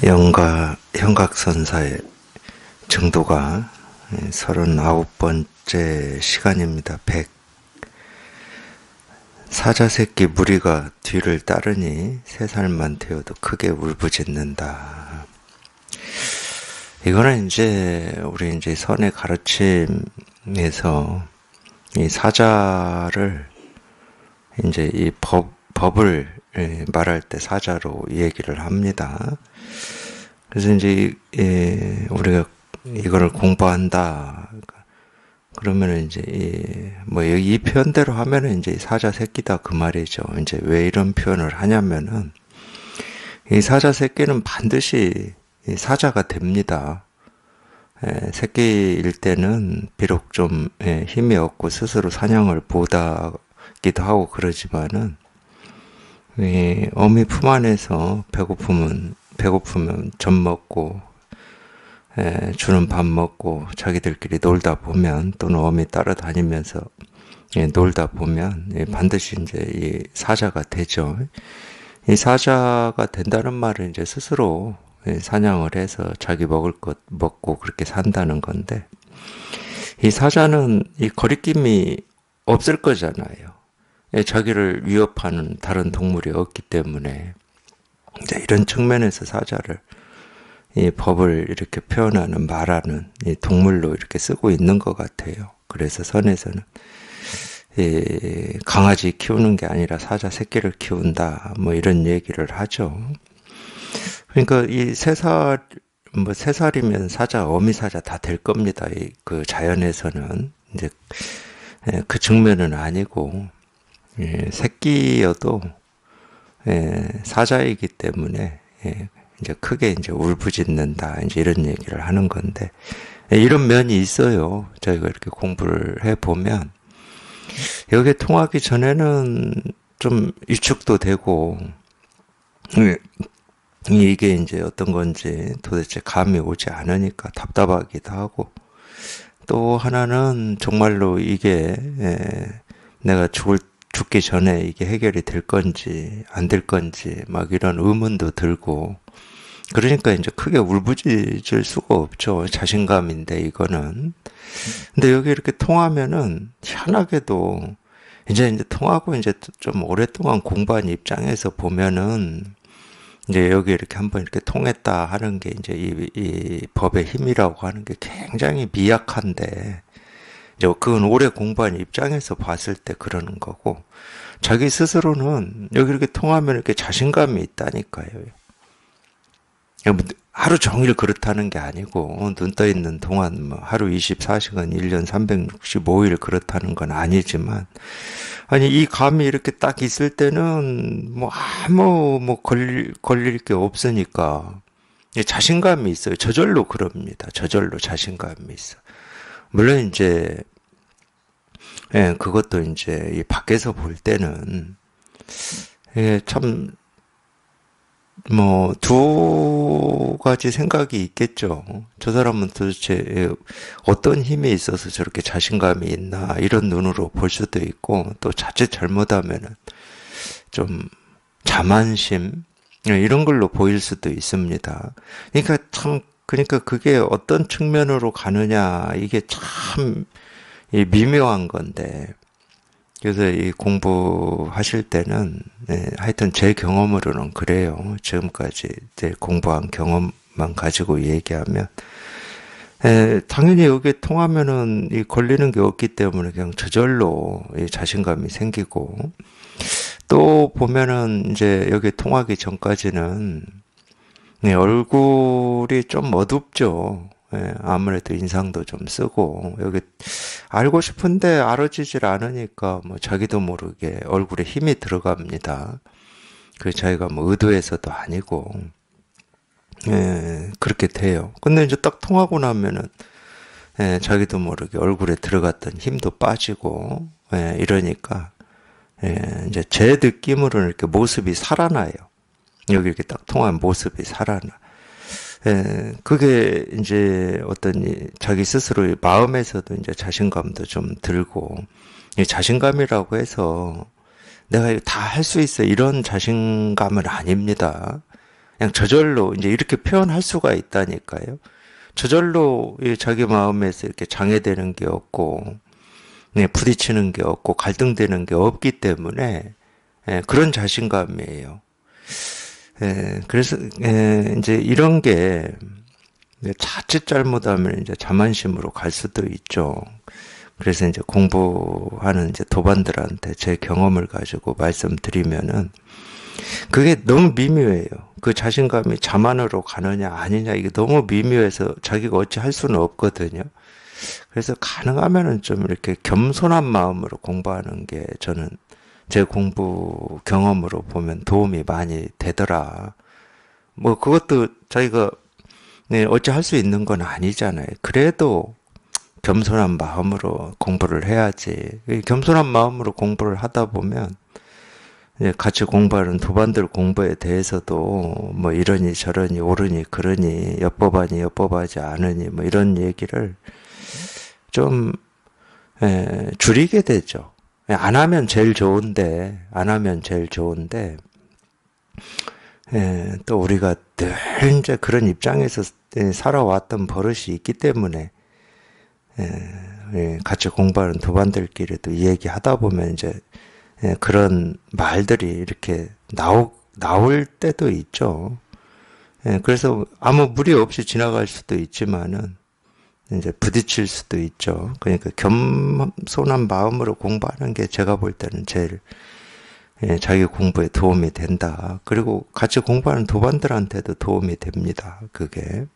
형각선사의 정도가 39번째 시간입니다. 100. 사자새끼 무리가 뒤를 따르니 3살만 되어도 크게 울부짖는다. 이거는 우리 선의 가르침에서 이 사자를 이 법을 말할 때 사자로 얘기를 합니다. 그래서 우리가 이거를 공부한다. 그러면은 이 표현대로 하면은 사자 새끼다 그 말이죠. 왜 이런 표현을 하냐면은 이 사자 새끼는 반드시 사자가 됩니다. 새끼일 때는 비록 좀 힘이 없고 스스로 사냥을 못하기도 하고 그러지만은 어미 품 안에서 배고프면 젖 먹고 주는 밥 먹고 자기들끼리 놀다 보면 또는 어미 따라다니면서 놀다 보면 반드시 이 사자가 되죠. 이 사자가 된다는 말은 스스로 사냥을 해서 자기 먹을 것 먹고 그렇게 산다는 건데, 이 사자는 이 거리낌이 없을 거잖아요. 자기를 위협하는 다른 동물이 없기 때문에 이런 측면에서 사자를 이 법을 이렇게 표현하는 말하는 이 동물로 이렇게 쓰고 있는 것 같아요. 그래서 선에서는 강아지 키우는 게 아니라 사자 새끼를 키운다 이런 얘기를 하죠. 그러니까 이 3살이면 사자, 어미 사자 다 될 겁니다. 그 자연에서는 그 측면은 아니고 새끼여도 사자이기 때문에 크게 울부짖는다 이런 얘기를 하는 건데, 이런 면이 있어요. 저희가 이렇게 공부를 해보면 여기에 통하기 전에는 좀 위축도 되고 이게 어떤 건지 도대체 감이 오지 않으니까 답답하기도 하고, 또 하나는 정말로 이게 내가 죽기 전에 이게 해결이 될 건지 안 될 건지 이런 의문도 들고, 그러니까 크게 울부짖을 수가 없죠. 자신감인데 이거는. 근데 여기 이렇게 통하면은 희한하게도 통하고 좀 오랫동안 공부한 입장에서 보면은 여기 이렇게 한번 이렇게 통했다 하는 게 이 법의 힘이라고 하는 게 굉장히 미약한데, 그건 오래 공부한 입장에서 봤을 때 그러는 거고, 자기 스스로는 여기 이렇게 통하면 이렇게 자신감이 있다니까요. 하루 종일 그렇다는 게 아니고, 눈 떠 있는 동안 하루 24시간 1년 365일 그렇다는 건 아니지만, 이 감이 이렇게 딱 있을 때는 걸릴 게 없으니까 자신감이 있어요. 저절로 그럽니다. 저절로 자신감이 있어. 물론 그것도 이 밖에서 볼 때는 참 두 가지 생각이 있겠죠. 저 사람은 도대체 어떤 힘이 있어서 저렇게 자신감이 있나, 이런 눈으로 볼 수도 있고, 또 자칫 잘못하면은 좀 자만심 이런 걸로 보일 수도 있습니다. 그러니까 그게 어떤 측면으로 가느냐, 이게 참 미묘한 건데, 그래서 이 공부하실 때는 하여튼 제 경험으로는 그래요. 지금까지 공부한 경험만 가지고 얘기하면 당연히 여기에 통하면은 이 걸리는 게 없기 때문에 그냥 저절로 이 자신감이 생기고, 또 보면은 여기 통하기 전까지는 얼굴이 좀 어둡죠. 아무래도 인상도 좀 쓰고, 여기 알고 싶은데 알아지질 않으니까 자기도 모르게 얼굴에 힘이 들어갑니다. 그 자기가 의도해서도 아니고 그렇게 돼요. 근데 딱 통하고 나면은 자기도 모르게 얼굴에 들어갔던 힘도 빠지고 이러니까 제 느낌으로는 이렇게 모습이 살아나요. 여기 이렇게 딱 통한 모습이 살아나. 그게 어떤 자기 스스로의 마음에서도 자신감도 좀 들고, 이 자신감이라고 해서 내가 다 할 수 있어 이런 자신감은 아닙니다. 그냥 저절로 이제 이렇게 표현할 수가 있다니까요. 저절로 자기 마음에서 이렇게 장애되는 게 없고, 네, 부딪히는 게 없고, 갈등되는 게 없기 때문에, 그런 자신감이에요. 그래서, 이제 이런 게, 자칫 잘못하면 이제 자만심으로 갈 수도 있죠. 그래서 이제 공부하는 이제 도반들한테 제 경험을 가지고 말씀드리면은, 그게 너무 미묘해요. 그 자신감이 자만으로 가느냐 아니냐 이게 너무 미묘해서 자기가 어찌 할 수는 없거든요. 그래서 가능하면은 좀 이렇게 겸손한 마음으로 공부하는 게 저는 제 공부 경험으로 보면 도움이 많이 되더라. 뭐 그것도 자기가 네, 어찌 할 수 있는 건 아니잖아요. 그래도 겸손한 마음으로 공부를 해야지. 이 겸손한 마음으로 공부를 하다 보면 같이 공부하는 도반들 공부에 대해서도 뭐 이러니 저러니 옳으니 그러니 엿법하니 엿법하지 않으니 뭐 이런 얘기를 좀 줄이게 되죠. 안 하면 제일 좋은데 안 하면 제일 좋은데 또 우리가 늘 이제 그런 입장에서 살아왔던 버릇이 있기 때문에 같이 공부하는 도반들끼리도 이 얘기 하다 보면 이제 그런 말들이 이렇게 나올 때도 있죠. 그래서 아무 무리 없이 지나갈 수도 있지만은, 이제 부딪힐 수도 있죠. 그러니까 겸손한 마음으로 공부하는 게 제가 볼 때는 제일, 자기 공부에 도움이 된다. 그리고 같이 공부하는 도반들한테도 도움이 됩니다. 그게.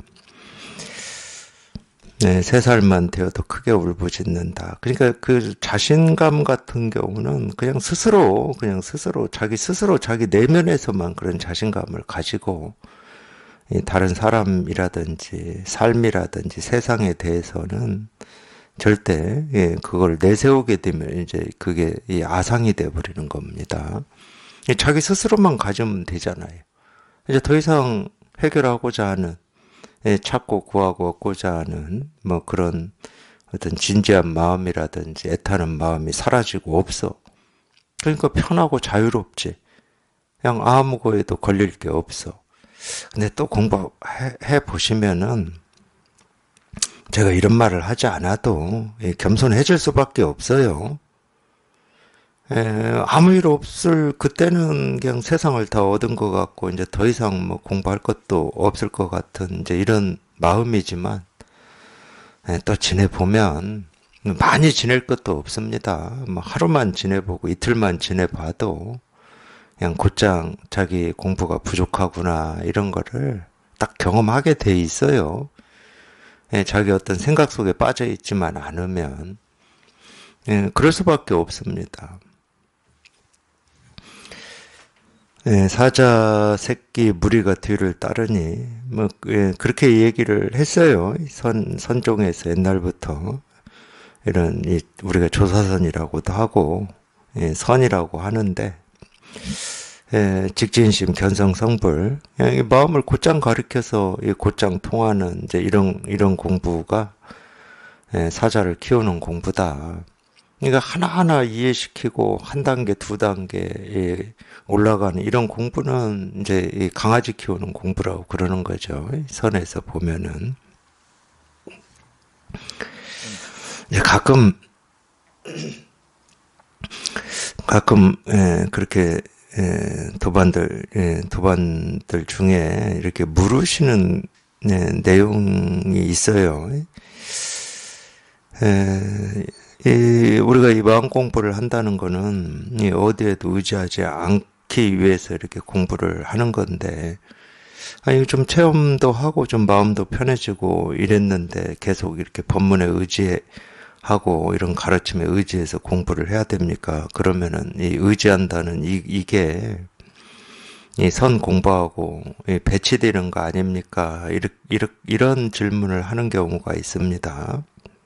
네, 3살만 되어도 크게 울부짖는다. 그러니까 그 자신감 같은 경우는 그냥 스스로 자기 내면에서만 그런 자신감을 가지고 다른 사람이라든지 삶이라든지 세상에 대해서는 절대 그걸 내세우게 되면 이제 그게 아상이 돼버리는 겁니다. 자기 스스로만 가지면 되잖아요. 이제 더 이상 해결하고자 하는 찾고 구하고 얻고자 하는 뭐 그런 어떤 진지한 마음이라든지 애타는 마음이 사라지고 없어. 그러니까 편하고 자유롭지. 그냥 아무 거에도 걸릴 게 없어. 근데 또 공부해 보시면은 제가 이런 말을 하지 않아도 겸손해질 수밖에 없어요. 아무 일 없을 그때는 그냥 세상을 다 얻은 것 같고 이제 더 이상 뭐 공부할 것도 없을 것 같은 이제 이런 마음이지만 또 지내보면 많이 지낼 것도 없습니다. 뭐 하루만 지내보고 이틀만 지내봐도 그냥 곧장 자기 공부가 부족하구나 이런 거를 딱 경험하게 돼 있어요. 자기 어떤 생각 속에 빠져 있지만 않으면 그럴 수밖에 없습니다. 사자 새끼 무리가 뒤를 따르니 뭐 그렇게 얘기를 했어요. 선종에서 옛날부터 이런 우리가 조사선이라고도 하고 선이라고 하는데 직진심 견성성불 마음을 곧장 가리켜서 곧장 통하는 이제 이런 공부가 사자를 키우는 공부다. 그러니까 하나하나 이해시키고 한 단계 두 단계 올라가는 이런 공부는 이제 이 강아지 키우는 공부라고 그러는 거죠. 선에서 보면은 이제 가끔 그렇게 도반들 중에 이렇게 물으시는 내용이 있어요. 우리가 이 마음 공부를 한다는 거는 어디에도 의지하지 않기 위해서 이렇게 공부를 하는 건데, 아니, 좀 체험도 하고 좀 마음도 편해지고 이랬는데 계속 이렇게 법문에 의지하고 이런 가르침에 의지해서 공부를 해야 됩니까? 그러면은 이 의지한다는 이게 이 선 공부하고 배치되는 거 아닙니까? 이런 질문을 하는 경우가 있습니다.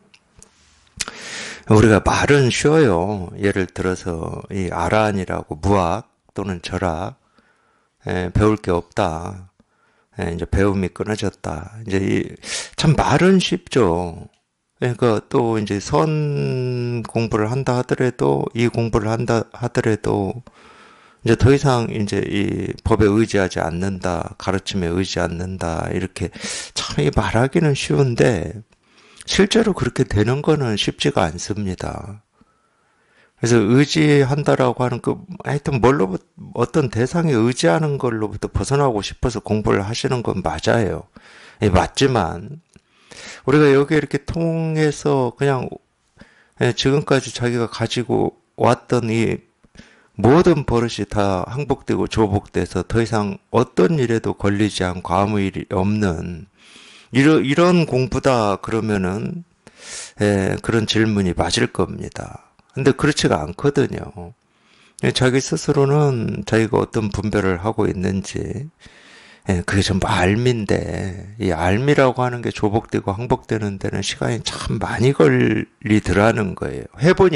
우리가 말은 쉬워요. 예를 들어서 이 아라한이라고 무학 또는 절학 배울 게 없다. 이제 배움이 끊어졌다. 이제 참 말은 쉽죠. 그러니까 또 이제 선 공부를 한다 하더라도 이 공부를 한다 하더라도 이제 더 이상 이제 이 법에 의지하지 않는다, 가르침에 의지 않는다, 이렇게 참 이 말하기는 쉬운데, 실제로 그렇게 되는 거는 쉽지가 않습니다. 그래서 의지한다라고 하는 하여튼 어떤 대상에 의지하는 걸로부터 벗어나고 싶어서 공부를 하시는 건 맞아요. 예, 맞지만, 우리가 여기 이렇게 통해서 그냥, 지금까지 자기가 가지고 왔던 이 모든 버릇이 다 항복되고 조복돼서 더 이상 어떤 일에도 걸리지 않고 아무 일이 없는, 이런 공부다 그러면은, 그런 질문이 맞을 겁니다. 근데 그렇지가 않거든요. 자기 스스로는 자기가 어떤 분별을 하고 있는지, 그게 전부 알미인데, 이 알미라고 하는 게 조복되고 항복되는 데는 시간이 참 많이 걸리더라는 거예요.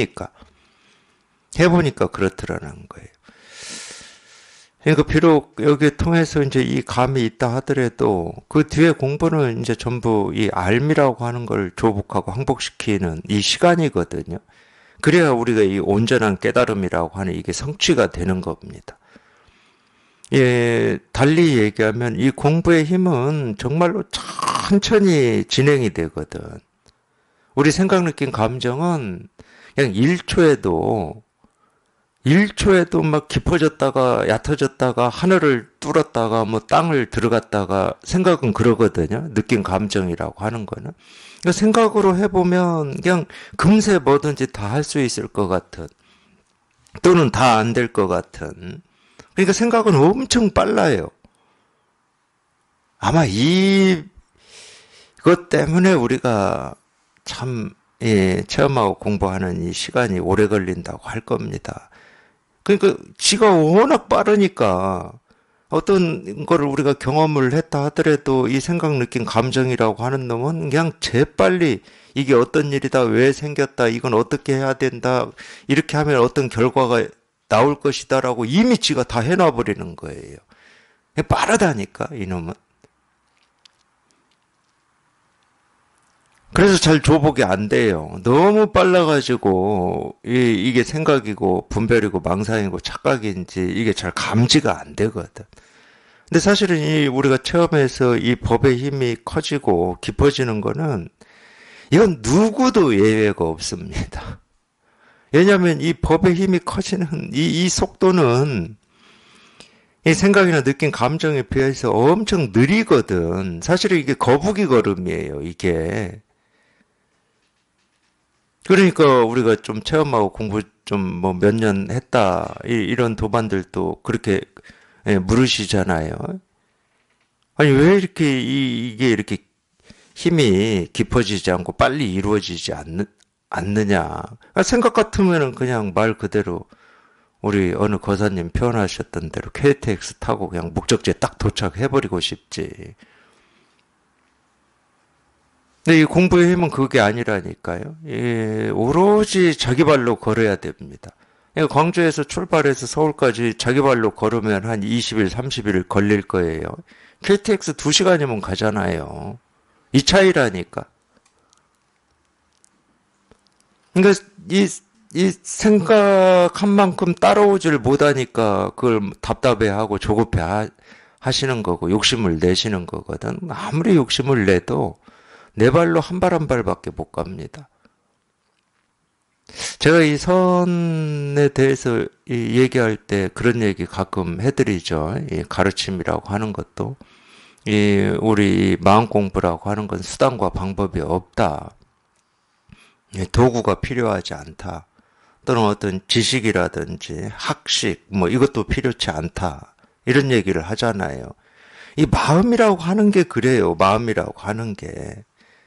해보니까 그렇더라는 거예요. 그러니까 비록 여기 통해서 이제 이 감이 있다 하더라도 그 뒤에 공부는 이제 전부 이 알미라고 하는 걸 조복하고 항복시키는 이 시간이거든요. 그래야 우리가 이 온전한 깨달음이라고 하는 이게 성취가 되는 겁니다. 예, 달리 얘기하면 이 공부의 힘은 정말로 천천히 진행이 되거든. 우리 생각, 느낀 감정은 그냥 1초에도 막 깊어졌다가 얕아졌다가 하늘을 뚫었다가 뭐 땅을 들어갔다가 생각은 그러거든요. 느낀 감정이라고 하는 거는. 그러니까 생각으로 해보면 그냥 금세 뭐든지 다 할 수 있을 것 같은 또는 다 안 될 것 같은 그러니까 생각은 엄청 빨라요. 아마 이것 때문에 우리가 참 체험하고 공부하는 이 시간이 오래 걸린다고 할 겁니다. 그러니까 지가 워낙 빠르니까 어떤 거를 우리가 경험을 했다 하더라도 이 생각, 느낀 감정이라고 하는 놈은 그냥 재빨리 이게 어떤 일이다, 왜 생겼다, 이건 어떻게 해야 된다, 이렇게 하면 어떤 결과가 나올 것이다라고 이미 지가 다 해놔버리는 거예요. 빠르다니까, 이놈은. 그래서 잘 조복이 안 돼요. 너무 빨라가지고, 이게 생각이고, 분별이고, 망상이고, 착각인지, 이게 잘 감지가 안 되거든. 근데 사실은 우리가 체험해서 이 법의 힘이 커지고, 깊어지는 거는, 이건 누구도 예외가 없습니다. 왜냐하면 이 법의 힘이 커지는 이 속도는 이 생각이나 느낀 감정에 비해서 엄청 느리거든. 사실은 이게 거북이 걸음이에요, 이게. 그러니까 우리가 좀 체험하고 공부 좀 뭐 몇 년 했다, 이런 도반들도 그렇게 물으시잖아요. 아니, 왜 이렇게 이게 이렇게 힘이 깊어지지 않고 빨리 이루어지지 않느냐. 생각 같으면은 그냥 말 그대로 우리 어느 거사님 표현하셨던 대로 KTX 타고 그냥 목적지에 딱 도착해버리고 싶지. 근데 이 공부의 힘은 그게 아니라니까요. 오로지 자기 발로 걸어야 됩니다. 광주에서 출발해서 서울까지 자기 발로 걸으면 한 20일, 30일 걸릴 거예요. KTX 2시간이면 가잖아요. 이 차이라니까. 그러니까 이 생각한 만큼 따라오질 못하니까 그걸 답답해하고 조급해 하시는 거고 욕심을 내시는 거거든. 아무리 욕심을 내도 내 발로 한 발 한 발밖에 못 갑니다. 제가 이 선에 대해서 얘기할 때 그런 얘기 가끔 해드리죠. 이 가르침이라고 하는 것도 우리 마음 공부라고 하는 건 수단과 방법이 없다. 도구가 필요하지 않다. 또는 어떤 지식이라든지 학식 뭐 이것도 필요치 않다. 이런 얘기를 하잖아요. 이 마음이라고 하는 게 그래요. 마음이라고 하는 게.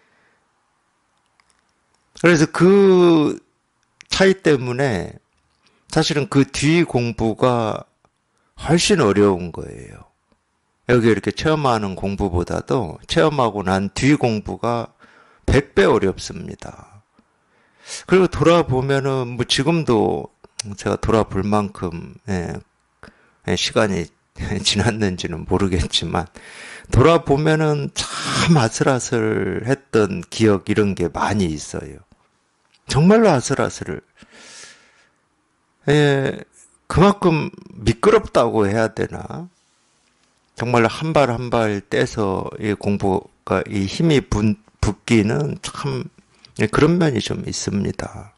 그래서 그 차이 때문에 사실은 그 뒤 공부가 훨씬 어려운 거예요. 여기 이렇게 체험하는 공부보다도 체험하고 난 뒤 공부가 100배 어렵습니다. 그리고 돌아보면은 뭐 지금도 제가 돌아볼 만큼 시간이 지났는지는 모르겠지만 돌아보면은 참 아슬아슬했던 기억 이런 게 많이 있어요. 정말로 아슬아슬을. 그만큼 미끄럽다고 해야 되나? 정말 한 발 한 발 떼서 이 공부가 이 힘이 붙기는 참 그런 면이 좀 있습니다.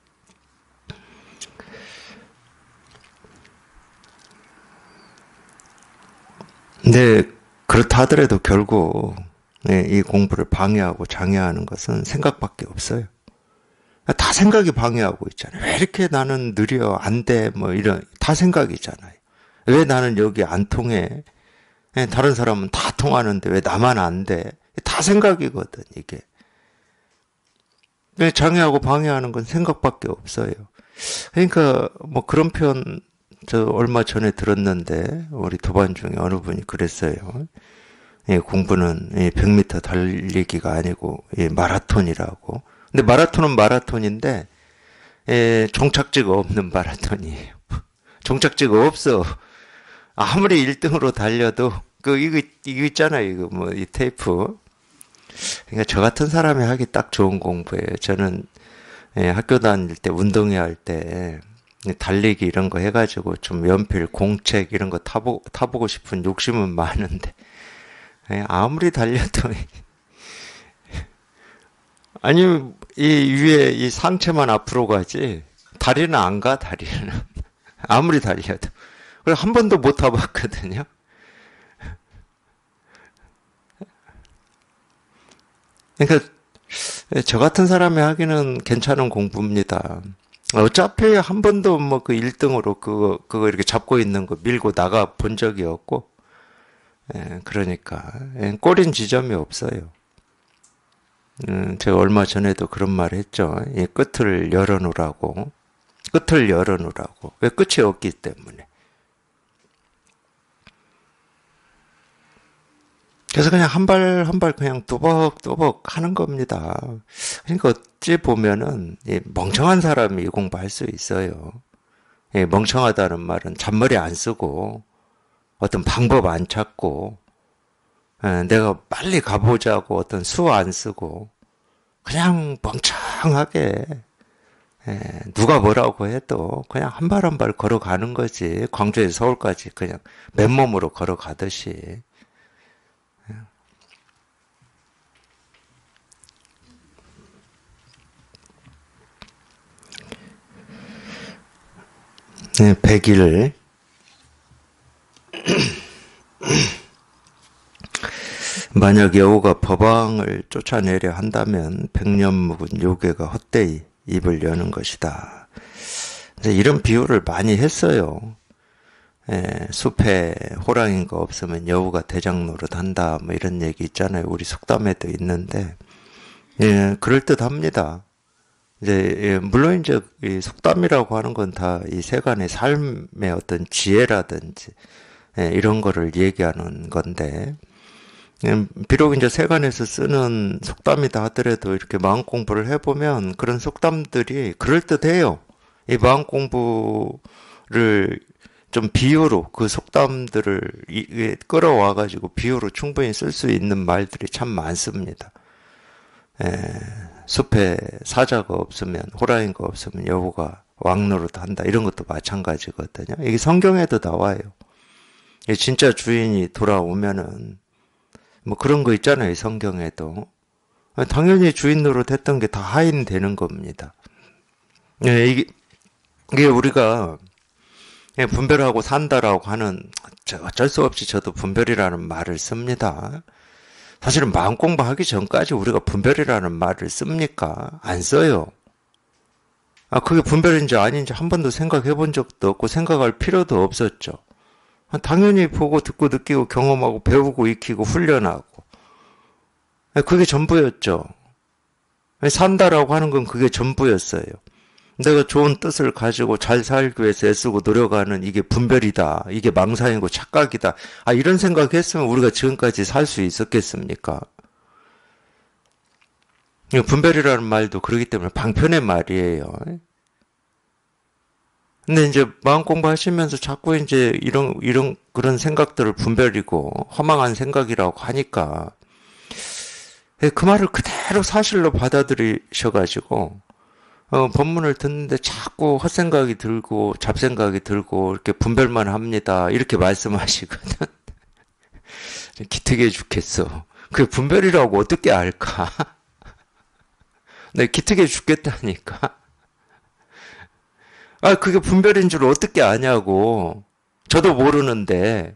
근데 그렇다 하더라도 결국 이 공부를 방해하고 장애하는 것은 생각밖에 없어요. 다 생각이 방해하고 있잖아요. 왜 이렇게 나는 느려, 안 돼, 뭐 이런, 다 생각이잖아요. 왜 나는 여기 안 통해? 다른 사람은 다 통하는데 왜 나만 안 돼? 다 생각이거든, 이게. 장애하고 방해하는 건 생각밖에 없어요. 그러니까 뭐 그런 표현 저 얼마 전에 들었는데 우리 도반 중에 어느 분이 그랬어요. 공부는 100m 달리기가 아니고 마라톤이라고. 근데 마라톤은 마라톤인데 종착지가 없는 마라톤이에요. 종착지가 없어. 아무리 1등으로 달려도 이거 있잖아요. 이거 뭐 이 테이프. 그러니까 저 같은 사람이 하기 딱 좋은 공부예요. 저는 학교 다닐 때 운동회 할 때 달리기 이런 거 해가지고 좀 연필, 공책 이런 거 타보고 싶은 욕심은 많은데 아무리 달려도 아니 이 위에 이 상체만 앞으로 가지 다리는 안 가. 다리는 아무리 달려도 그래서 한 번도 못 타봤거든요. 그러니까 저 같은 사람이 하기는 괜찮은 공부입니다. 어차피 한 번도 뭐 그 1등으로 그거 이렇게 잡고 있는 거 밀고 나가 본 적이 없고, 그러니까 꼬린 지점이 없어요. 제가 얼마 전에도 그런 말 했죠. 이 끝을 열어놓으라고. 끝을 열어놓으라고. 왜 끝이 없기 때문에. 그래서 그냥 한 발 한 발 그냥 또박또박 하는 겁니다. 그러니까 어찌 보면은 멍청한 사람이 이 공부할 수 있어요. 멍청하다는 말은 잔머리 안 쓰고 어떤 방법 안 찾고 내가 빨리 가보자고 어떤 수 안 쓰고 그냥 멍청하게 누가 뭐라고 해도 그냥 한 발 한 발 걸어가는 거지. 광주에서 서울까지 그냥 맨몸으로 걸어가듯이. 네, 100일. 만약 여우가 법왕을 쫓아내려 한다면 백년 묵은 요괴가 헛되이 입을 여는 것이다. 이런 비유를 많이 했어요. 숲에 호랑이가 없으면 여우가 대장 노릇한다. 뭐 이런 얘기 있잖아요. 우리 속담에도 있는데, 그럴듯합니다. 이제 물론 이제 이 속담이라고 하는 건 다 이 세간의 삶의 어떤 지혜라든지 이런 거를 얘기하는 건데 비록 이제 세간에서 쓰는 속담이다 하더라도 이렇게 마음 공부를 해보면 그런 속담들이 그럴듯해요. 이 마음 공부를 좀 비유로 그 속담들을 끌어와가지고 비유로 충분히 쓸 수 있는 말들이 참 많습니다. 숲에 사자가 없으면 호랑이가 없으면 여우가 왕노릇 한다 이런 것도 마찬가지거든요. 이게 성경에도 나와요. 진짜 주인이 돌아오면은 뭐 그런 거 있잖아요. 성경에도 당연히 주인 노릇 했던 게 다 하인되는 겁니다. 이게 우리가 분별하고 산다라고 하는 어쩔 수 없이 저도 분별이라는 말을 씁니다. 사실은 마음 공부하기 전까지 우리가 분별이라는 말을 씁니까? 안 써요. 그게 분별인지 아닌지 한 번도 생각해 본 적도 없고 생각할 필요도 없었죠. 당연히 보고 듣고 느끼고 경험하고 배우고 익히고 훈련하고 그게 전부였죠. 산다라고 하는 건 그게 전부였어요. 내가 좋은 뜻을 가지고 잘 살기 위해서 애쓰고 노력하는 이게 분별이다. 이게 망상이고 착각이다. 이런 생각했으면 우리가 지금까지 살 수 있었겠습니까? 분별이라는 말도 그러기 때문에 방편의 말이에요. 근데 이제 마음 공부하시면서 자꾸 이제 이런 그런 생각들을 분별이고 허망한 생각이라고 하니까 그 말을 그대로 사실로 받아들이셔가지고 법문을 듣는데 자꾸 헛생각이 들고 잡생각이 들고 이렇게 분별만 합니다. 이렇게 말씀하시거든. 기특해 죽겠어. 그게 분별이라고 어떻게 알까? 내 기특해 죽겠다니까. 아, 그게 분별인 줄 어떻게 아냐고. 저도 모르는데.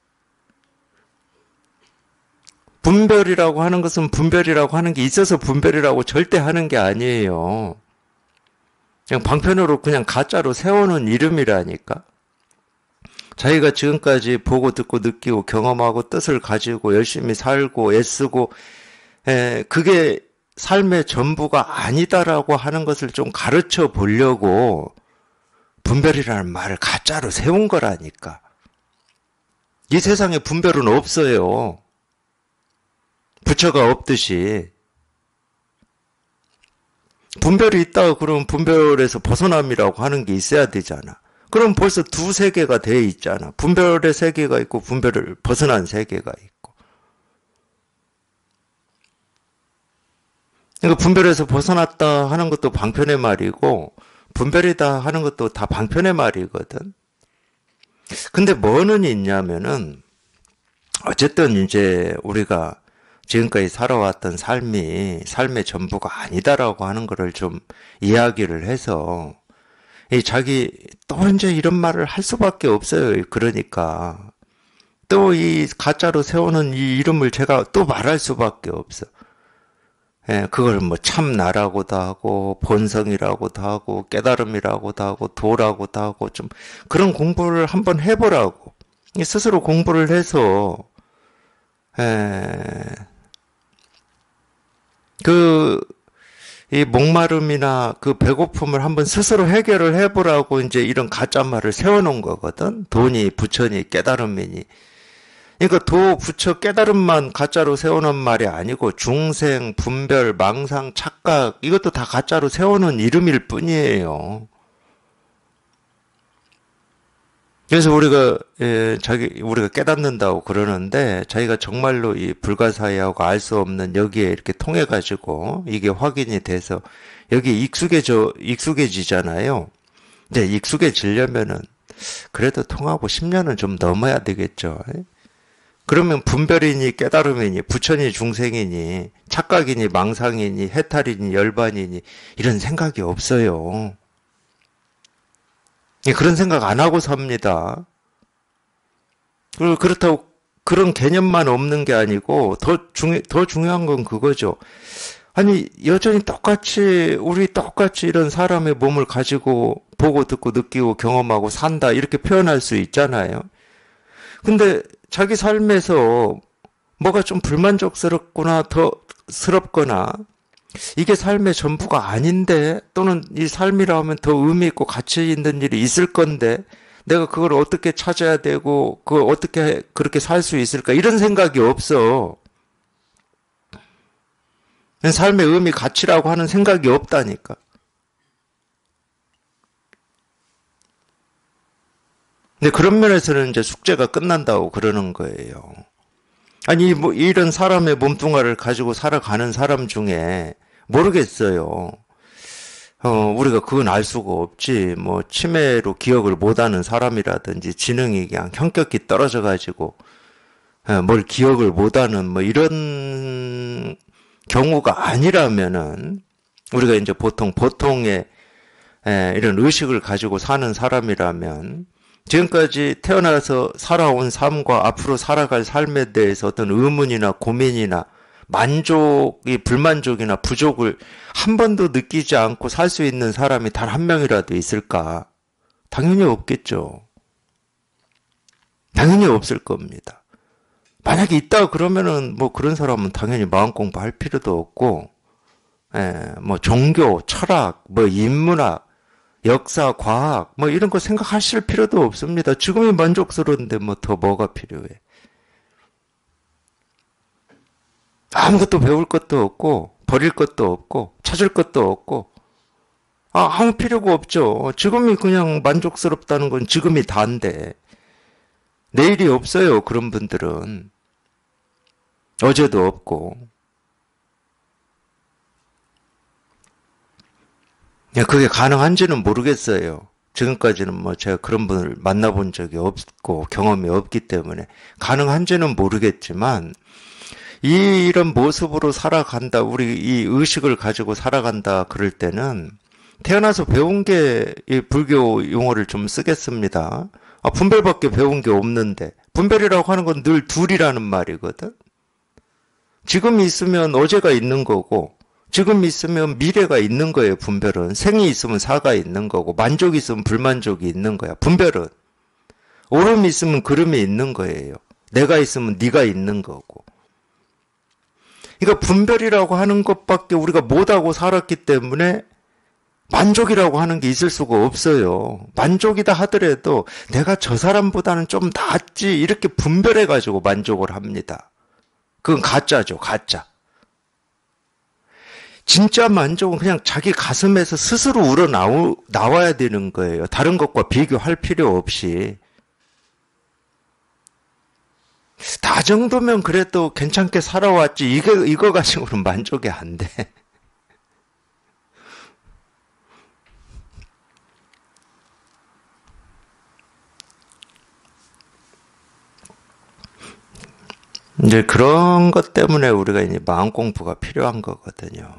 분별이라고 하는 것은 분별이라고 하는 게 있어서 분별이라고 절대 하는 게 아니에요. 그냥 방편으로 그냥 가짜로 세워놓은 이름이라니까. 자기가 지금까지 보고 듣고 느끼고 경험하고 뜻을 가지고 열심히 살고 애쓰고 그게 삶의 전부가 아니다라고 하는 것을 좀 가르쳐 보려고 분별이라는 말을 가짜로 세운 거라니까. 이 세상에 분별은 없어요. 부처가 없듯이. 분별이 있다 그러면 분별에서 벗어남이라고 하는 게 있어야 되잖아. 그럼 벌써 두 세계가 돼 있잖아. 분별의 세계가 있고 분별을 벗어난 세계가 있고. 그러니까 분별에서 벗어났다 하는 것도 방편의 말이고 분별이다 하는 것도 다 방편의 말이거든. 근데 뭐는 있냐면은 어쨌든 이제 우리가 지금까지 살아왔던 삶이 삶의 전부가 아니다라고 하는 거를 좀 이야기를 해서 이 자기 또 이제 이런 말을 할 수밖에 없어요. 그러니까 또 이 가짜로 세우는 이 이름을 제가 또 말할 수밖에 없어. 예, 그걸 뭐 참나라고도 하고 본성이라고도 하고 깨달음이라고도 하고 도라고도 하고 좀 그런 공부를 한번 해보라고. 스스로 공부를 해서 이 목마름이나 그 배고픔을 한번 스스로 해결을 해보라고 이제 이런 가짜 말을 세워놓은 거거든. 도니, 부처니, 깨달음이니. 그러니까 도, 부처, 깨달음만 가짜로 세워놓은 말이 아니고 중생, 분별, 망상, 착각 이것도 다 가짜로 세워놓은 이름일 뿐이에요. 그래서 우리가 깨닫는다고 그러는데 자기가 정말로 이 불가사의하고 알 수 없는 여기에 이렇게 통해 가지고 이게 확인이 돼서 여기 익숙해지잖아요. 이제 익숙해지려면은 그래도 통하고 10년은 좀 넘어야 되겠죠. 그러면 분별이니 깨달음이니 부처니 중생이니 착각이니 망상이니 해탈이니 열반이니 이런 생각이 없어요. 그런 생각 안 하고 삽니다. 그렇다고 그런 개념만 없는 게 아니고 더 중요한 건 그거죠. 아니 여전히 우리 똑같이 이런 사람의 몸을 가지고 보고 듣고 느끼고 경험하고 산다 이렇게 표현할 수 있잖아요. 근데 자기 삶에서 뭐가 좀 불만족스럽거나 더 스럽거나 이게 삶의 전부가 아닌데 또는 이 삶이라 하면 더 의미 있고 가치 있는 일이 있을 건데 내가 그걸 어떻게 찾아야 되고 그걸 어떻게 그렇게 살 수 있을까 이런 생각이 없어. 삶의 의미 가치라고 하는 생각이 없다니까. 근데 그런 면에서는 이제 숙제가 끝난다고 그러는 거예요. 아니, 뭐, 이런 사람의 몸뚱아리를 가지고 살아가는 사람 중에 모르겠어요. 우리가 그건 알 수가 없지. 뭐, 치매로 기억을 못하는 사람이라든지 지능이 그냥 현격히 떨어져가지고, 뭘 기억을 못하는 뭐, 이런 경우가 아니라면은, 우리가 이제 보통의, 이런 의식을 가지고 사는 사람이라면, 지금까지 태어나서 살아온 삶과 앞으로 살아갈 삶에 대해서 어떤 의문이나 고민이나 불만족이나 부족을 한 번도 느끼지 않고 살 수 있는 사람이 단 한 명이라도 있을까? 당연히 없겠죠. 당연히 없을 겁니다. 만약에 있다 그러면은 뭐 그런 사람은 당연히 마음 공부할 필요도 없고, 뭐 종교, 철학, 뭐 인문학, 역사, 과학, 뭐 이런 거 생각하실 필요도 없습니다. 지금이 만족스러운데 뭐 더 뭐가 필요해. 아무것도 배울 것도 없고, 버릴 것도 없고, 찾을 것도 없고, 아무 필요가 없죠. 지금이 그냥 만족스럽다는 건 지금이 다인데, 내일이 없어요, 그런 분들은. 어제도 없고. 그게 가능한지는 모르겠어요. 지금까지는 뭐 제가 그런 분을 만나본 적이 없고 경험이 없기 때문에 가능한지는 모르겠지만 이런 모습으로 살아간다, 우리 이 의식을 가지고 살아간다 그럴 때는 태어나서 배운 게 이 불교 용어를 좀 쓰겠습니다. 분별밖에 배운 게 없는데 분별이라고 하는 건 늘 둘이라는 말이거든. 지금 있으면 어제가 있는 거고 지금 있으면 미래가 있는 거예요. 분별은 생이 있으면 사가 있는 거고 만족이 있으면 불만족이 있는 거야. 분별은 오름이 있으면 그름이 있는 거예요. 내가 있으면 네가 있는 거고. 그러니까 분별이라고 하는 것밖에 우리가 못하고 살았기 때문에 만족이라고 하는 게 있을 수가 없어요. 만족이다 하더라도 내가 저 사람보다는 좀 낫지 이렇게 분별해가지고 만족을 합니다. 그건 가짜죠. 가짜. 진짜 만족은 그냥 자기 가슴에서 스스로 나와야 되는 거예요. 다른 것과 비교할 필요 없이. 다 정도면 그래도 괜찮게 살아왔지. 이거 가지고는 만족이 안 돼. 이제 그런 것 때문에 우리가 이제 마음 공부가 필요한 거거든요.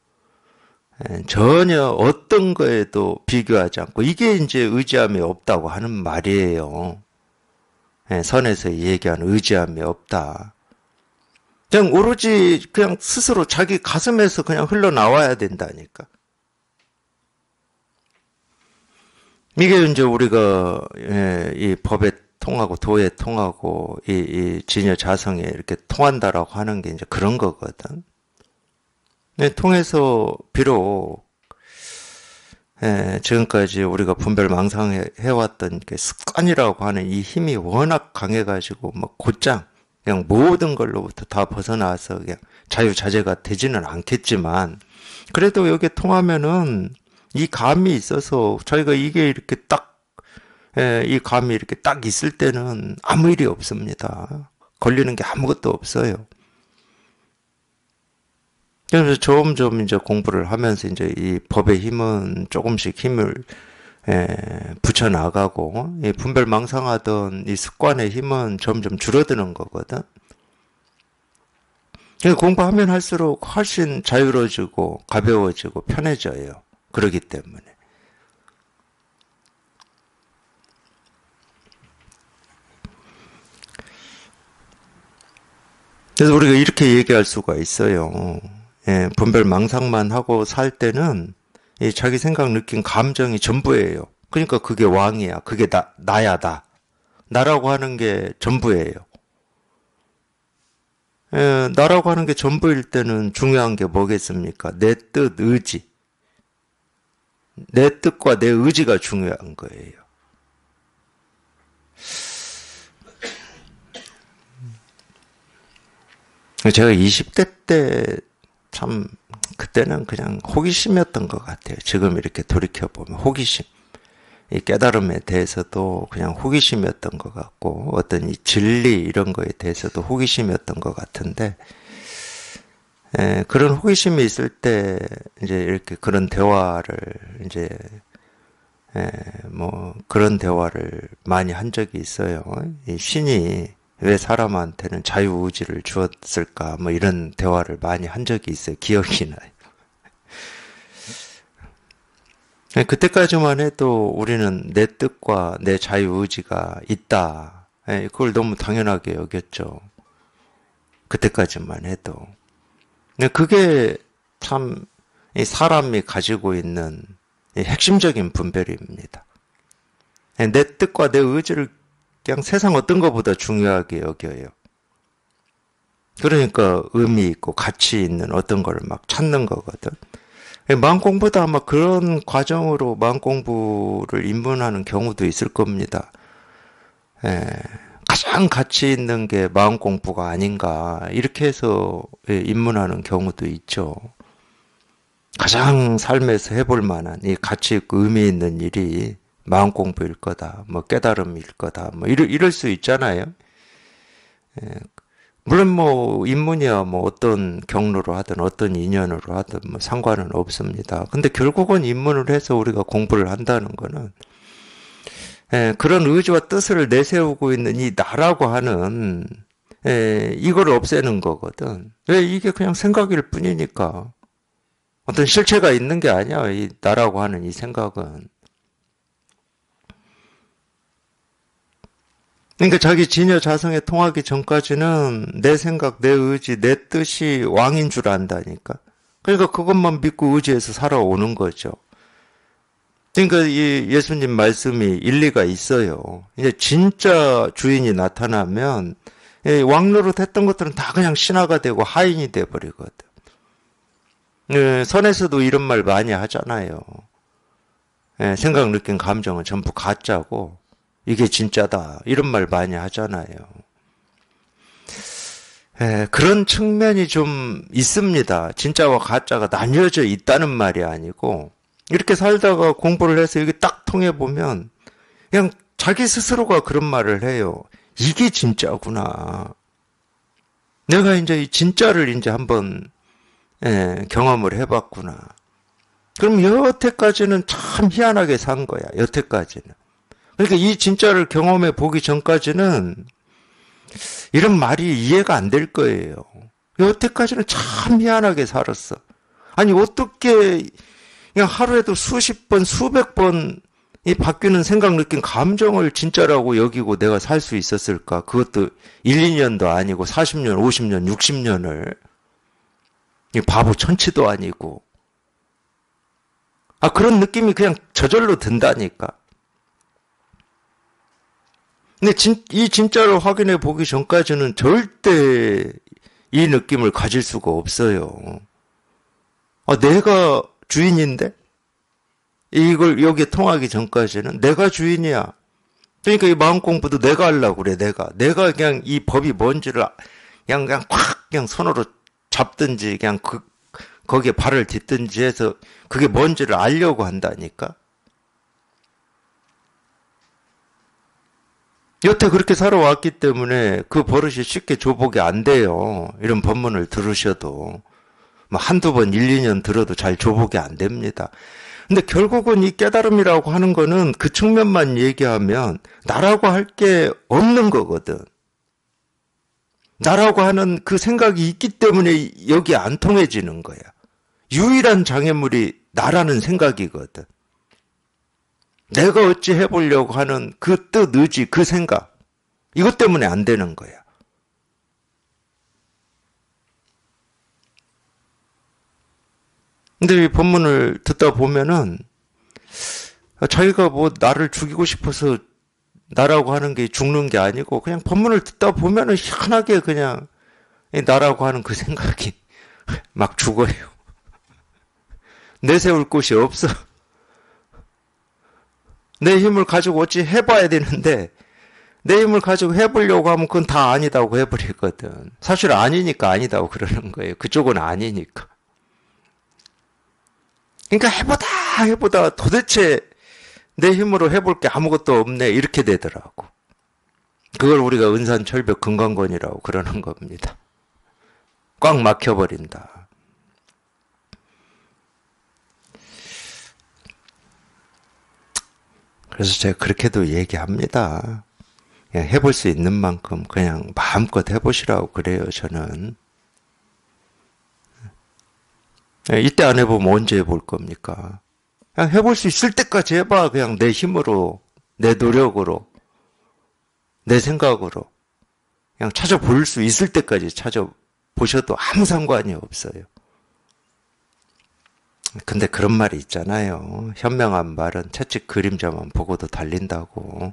전혀 어떤 거에도 비교하지 않고 이게 이제 의지함이 없다고 하는 말이에요. 선에서 얘기하는 의지함이 없다. 그냥 오로지 그냥 스스로 자기 가슴에서 그냥 흘러나와야 된다니까. 이게 이제 우리가 이 법에 통하고 도에 통하고 이 진여 자성에 이렇게 통한다라고 하는 게 이제 그런 거거든. 통해서 비록 지금까지 우리가 분별망상해왔던 그 습관이라고 하는 이 힘이 워낙 강해가지고 뭐 곧장 그냥 모든 걸로부터 다 벗어나서 그냥 자유자재가 되지는 않겠지만 그래도 여기 통하면은 이 감이 있어서 저희가 이게 이렇게 딱 이 감이 이렇게 딱 있을 때는 아무 일이 없습니다. 걸리는 게 아무것도 없어요. 그래서 점점 이제 공부를 하면서 이제 이 법의 힘은 조금씩 힘을 붙여 나가고 이 분별망상하던 이 습관의 힘은 점점 줄어드는 거거든. 공부하면 할수록 훨씬 자유로워지고 가벼워지고 편해져요. 그러기 때문에. 그래서 우리가 이렇게 얘기할 수가 있어요. 분별망상만 하고 살 때는 자기 생각, 느낌, 감정이 전부예요. 그러니까 그게 왕이야. 그게 나야, 나. 나라고 하는 게 전부예요. 나라고 하는 게 전부일 때는 중요한 게 뭐겠습니까? 내 뜻, 의지. 내 뜻과 내 의지가 중요한 거예요. 제가 20대 때 참 그때는 그냥 호기심이었던 것 같아요. 지금 이렇게 돌이켜보면 호기심. 이 깨달음에 대해서도 그냥 호기심이었던 것 같고 어떤 이 진리 이런 거에 대해서도 호기심이었던 것 같은데 그런 호기심이 있을 때 이제 이렇게 그런 대화를 이제 뭐 그런 대화를 많이 한 적이 있어요. 이 신이 왜 사람한테는 자유의지를 주었을까? 뭐 이런 대화를 많이 한 적이 있어요. 기억이 나요. 그때까지만 해도 우리는 내 뜻과 내 자유의지가 있다. 그걸 너무 당연하게 여겼죠. 그때까지만 해도. 그게 참 사람이 가지고 있는 핵심적인 분별입니다. 내 뜻과 내 의지를 그냥 세상 어떤 것보다 중요하게 여겨요. 그러니까 의미 있고 가치 있는 어떤 거를 막 찾는 거거든. 마음 공부도 아마 그런 과정으로 마음 공부를 입문하는 경우도 있을 겁니다. 가장 가치 있는 게 마음 공부가 아닌가 이렇게 해서 입문하는 경우도 있죠. 가장 삶에서 해볼 만한 이 가치 있고 의미 있는 일이 마음 공부일 거다, 뭐 깨달음일 거다, 뭐 이럴 수 있잖아요. 물론 뭐 인문이야 뭐 어떤 경로로 하든 어떤 인연으로 하든 뭐 상관은 없습니다. 근데 결국은 인문을 해서 우리가 공부를 한다는 거는 그런 의지와 뜻을 내세우고 있는 이 나라고 하는 이걸 없애는 거거든. 왜 이게 그냥 생각일 뿐이니까. 어떤 실체가 있는 게 아니야. 이 나라고 하는 이 생각은. 그러니까 자기 진여 자성에 통하기 전까지는 내 생각, 내 의지, 내 뜻이 왕인 줄 안다니까. 그러니까 그것만 믿고 의지해서 살아오는 거죠. 그러니까 이 예수님 말씀이 일리가 있어요. 이제 진짜 주인이 나타나면 왕노릇 했던 것들은 다 그냥 신하가 되고 하인이 돼버리거든. 선에서도 이런 말 많이 하잖아요. 생각, 느낀, 감정은 전부 가짜고 이게 진짜다. 이런 말 많이 하잖아요. 그런 측면이 좀 있습니다. 진짜와 가짜가 나뉘어져 있다는 말이 아니고 이렇게 살다가 공부를 해서 여기 딱 통해보면 그냥 자기 스스로가 그런 말을 해요. 이게 진짜구나. 내가 이제 이 진짜를 이제 한번 경험을 해봤구나. 그럼 여태까지는 참 희한하게 산 거야. 여태까지는. 그러니까 이 진짜를 경험해 보기 전까지는 이런 말이 이해가 안 될 거예요. 여태까지는 참 희한하게 살았어. 아니 어떻게 그냥 하루에도 수십 번, 수백 번 이 바뀌는 생각, 느낀 감정을 진짜라고 여기고 내가 살 수 있었을까? 그것도 1, 2년도 아니고 40년, 50년, 60년을 바보 천치도 아니고 그런 느낌이 그냥 저절로 든다니까. 근데 이 진짜를 확인해 보기 전까지는 절대 이 느낌을 가질 수가 없어요. 내가 주인인데? 이걸 여기에 통하기 전까지는 내가 주인이야. 그러니까 이 마음 공부도 내가 하려고 그래, 내가 그냥 이 법이 뭔지를 그냥 콱 그냥 손으로 잡든지 그냥 거기에 발을 딛든지 해서 그게 뭔지를 알려고 한다니까. 여태 그렇게 살아왔기 때문에 그 버릇이 쉽게 조복이 안 돼요. 이런 법문을 들으셔도. 뭐 한두 번, 1, 2년 들어도 잘 조복이 안 됩니다. 근데 결국은 이 깨달음이라고 하는 거는 그 측면만 얘기하면 나라고 할 게 없는 거거든. 나라고 하는 그 생각이 있기 때문에 여기 안 통해지는 거야. 유일한 장애물이 나라는 생각이거든. 내가 어찌 해보려고 하는 그 뜻, 의지, 그 생각. 이것 때문에 안 되는 거야. 근데 이 본문을 듣다 보면은 자기가 뭐 나를 죽이고 싶어서 나라고 하는 게 죽는 게 아니고 그냥 본문을 듣다 보면은 희한하게 그냥 나라고 하는 그 생각이 막 죽어요. 내세울 곳이 없어. 내 힘을 가지고 어찌 해봐야 되는데 내 힘을 가지고 해보려고 하면 그건 다 아니다고 해버리거든. 사실 아니니까 아니다고 그러는 거예요. 그쪽은 아니니까. 그러니까 해보다 도대체 내 힘으로 해볼 게 아무것도 없네 이렇게 되더라고. 그걸 우리가 은산철벽 금강건이라고 그러는 겁니다. 꽉 막혀버린다. 그래서 제가 그렇게도 얘기합니다. 그냥 해볼 수 있는 만큼 그냥 마음껏 해보시라고 그래요, 저는. 이때 안 해보면 언제 해볼 겁니까? 그냥 해볼 수 있을 때까지 해봐. 그냥 내 힘으로, 내 노력으로, 내 생각으로. 그냥 찾아볼 수 있을 때까지 찾아보셔도 아무 상관이 없어요. 근데 그런 말이 있잖아요. 현명한 말은 채찍 그림자만 보고도 달린다고.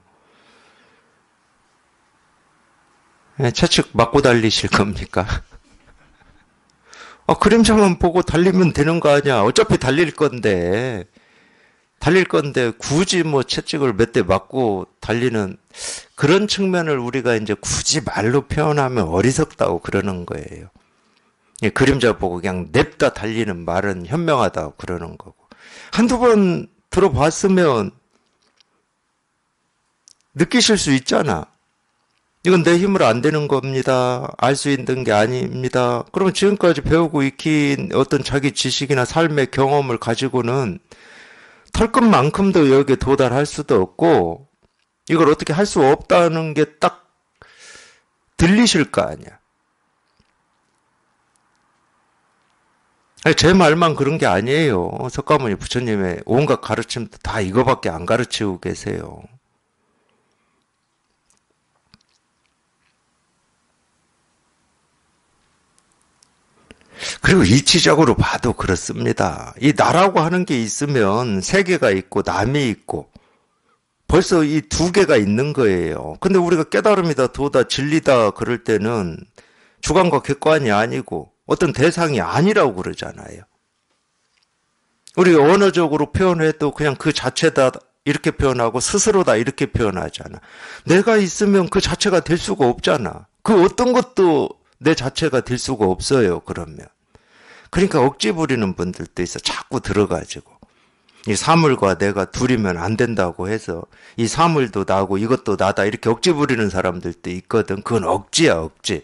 채찍 맞고 달리실 겁니까? 그림자만 보고 달리면 되는 거 아니야. 어차피 달릴 건데 굳이 뭐 채찍을 몇 대 맞고 달리는 그런 측면을 우리가 이제 굳이 말로 표현하면 어리석다고 그러는 거예요. 그림자 보고 그냥 냅다 달리는 말은 현명하다고 그러는 거고. 한두 번 들어봤으면 느끼실 수 있잖아. 이건 내 힘으로 안 되는 겁니다. 알 수 있는 게 아닙니다. 그러면 지금까지 배우고 익힌 어떤 자기 지식이나 삶의 경험을 가지고는 털끝만큼도 여기에 도달할 수도 없고 이걸 어떻게 할 수 없다는 게 딱 들리실 거 아니야. 아니, 제 말만 그런 게 아니에요. 석가모니 부처님의 온갖 가르침도 다 이거밖에 안 가르치고 계세요. 그리고 이치적으로 봐도 그렇습니다. 이 나라고 하는 게 있으면 세계가 있고 남이 있고 벌써 이 두 개가 있는 거예요. 근데 우리가 깨달음이다, 도다, 진리다 그럴 때는 주관과 객관이 아니고 어떤 대상이 아니라고 그러잖아요. 우리가 언어적으로 표현해도 그냥 그 자체다 이렇게 표현하고 스스로다 이렇게 표현하잖아. 내가 있으면 그 자체가 될 수가 없잖아. 그 어떤 것도 내 자체가 될 수가 없어요. 그러면. 그러니까 억지 부리는 분들도 있어. 자꾸 들어가지고. 이 사물과 내가 둘이면 안 된다고 해서 이 사물도 나고 이것도 나다 이렇게 억지 부리는 사람들도 있거든. 그건 억지야, 억지.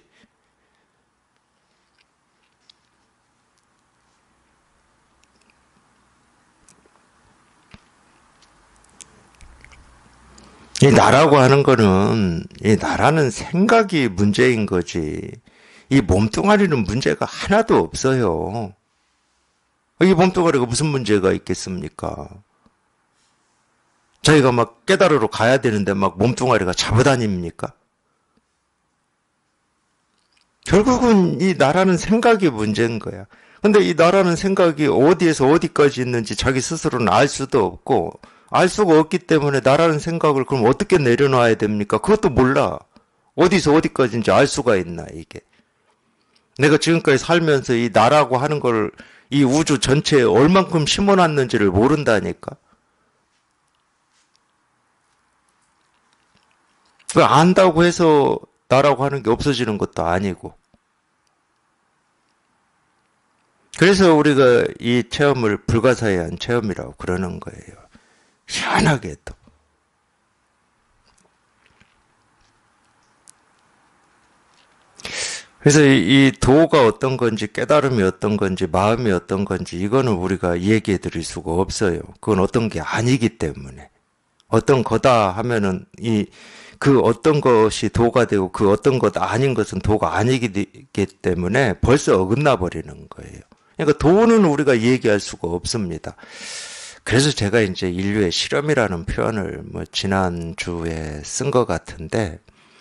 이 나라고 하는 거는 이 나라는 생각이 문제인 거지. 이 몸뚱아리는 문제가 하나도 없어요. 이 몸뚱아리가 무슨 문제가 있겠습니까? 저희가 막 깨달으러 가야 되는데 막 몸뚱아리가 잡아다닙니까? 결국은 이 나라는 생각이 문제인 거야. 근데 이 나라는 생각이 어디에서 어디까지 있는지 자기 스스로는 알 수도 없고 알 수가 없기 때문에 나라는 생각을 그럼 어떻게 내려놔야 됩니까? 그것도 몰라. 어디서 어디까지인지 알 수가 있나 이게. 내가 지금까지 살면서 이 나라고 하는 걸 이 우주 전체에 얼만큼 심어놨는지를 모른다니까. 그 안다고 해서 나라고 하는 게 없어지는 것도 아니고. 그래서 우리가 이 체험을 불가사의한 체험이라고 그러는 거예요. 희한하게 또. 그래서 이 도가 어떤 건지 깨달음이 어떤 건지 마음이 어떤 건지 이거는 우리가 얘기해 드릴 수가 없어요. 그건 어떤 게 아니기 때문에. 어떤 거다 하면은 그 어떤 것이 도가 되고 그 어떤 것 아닌 것은 도가 아니기 때문에 벌써 어긋나 버리는 거예요. 그러니까 도는 우리가 얘기할 수가 없습니다. 그래서 제가 이제 인류의 실험이라는 표현을 뭐 지난주에 쓴 것 같은데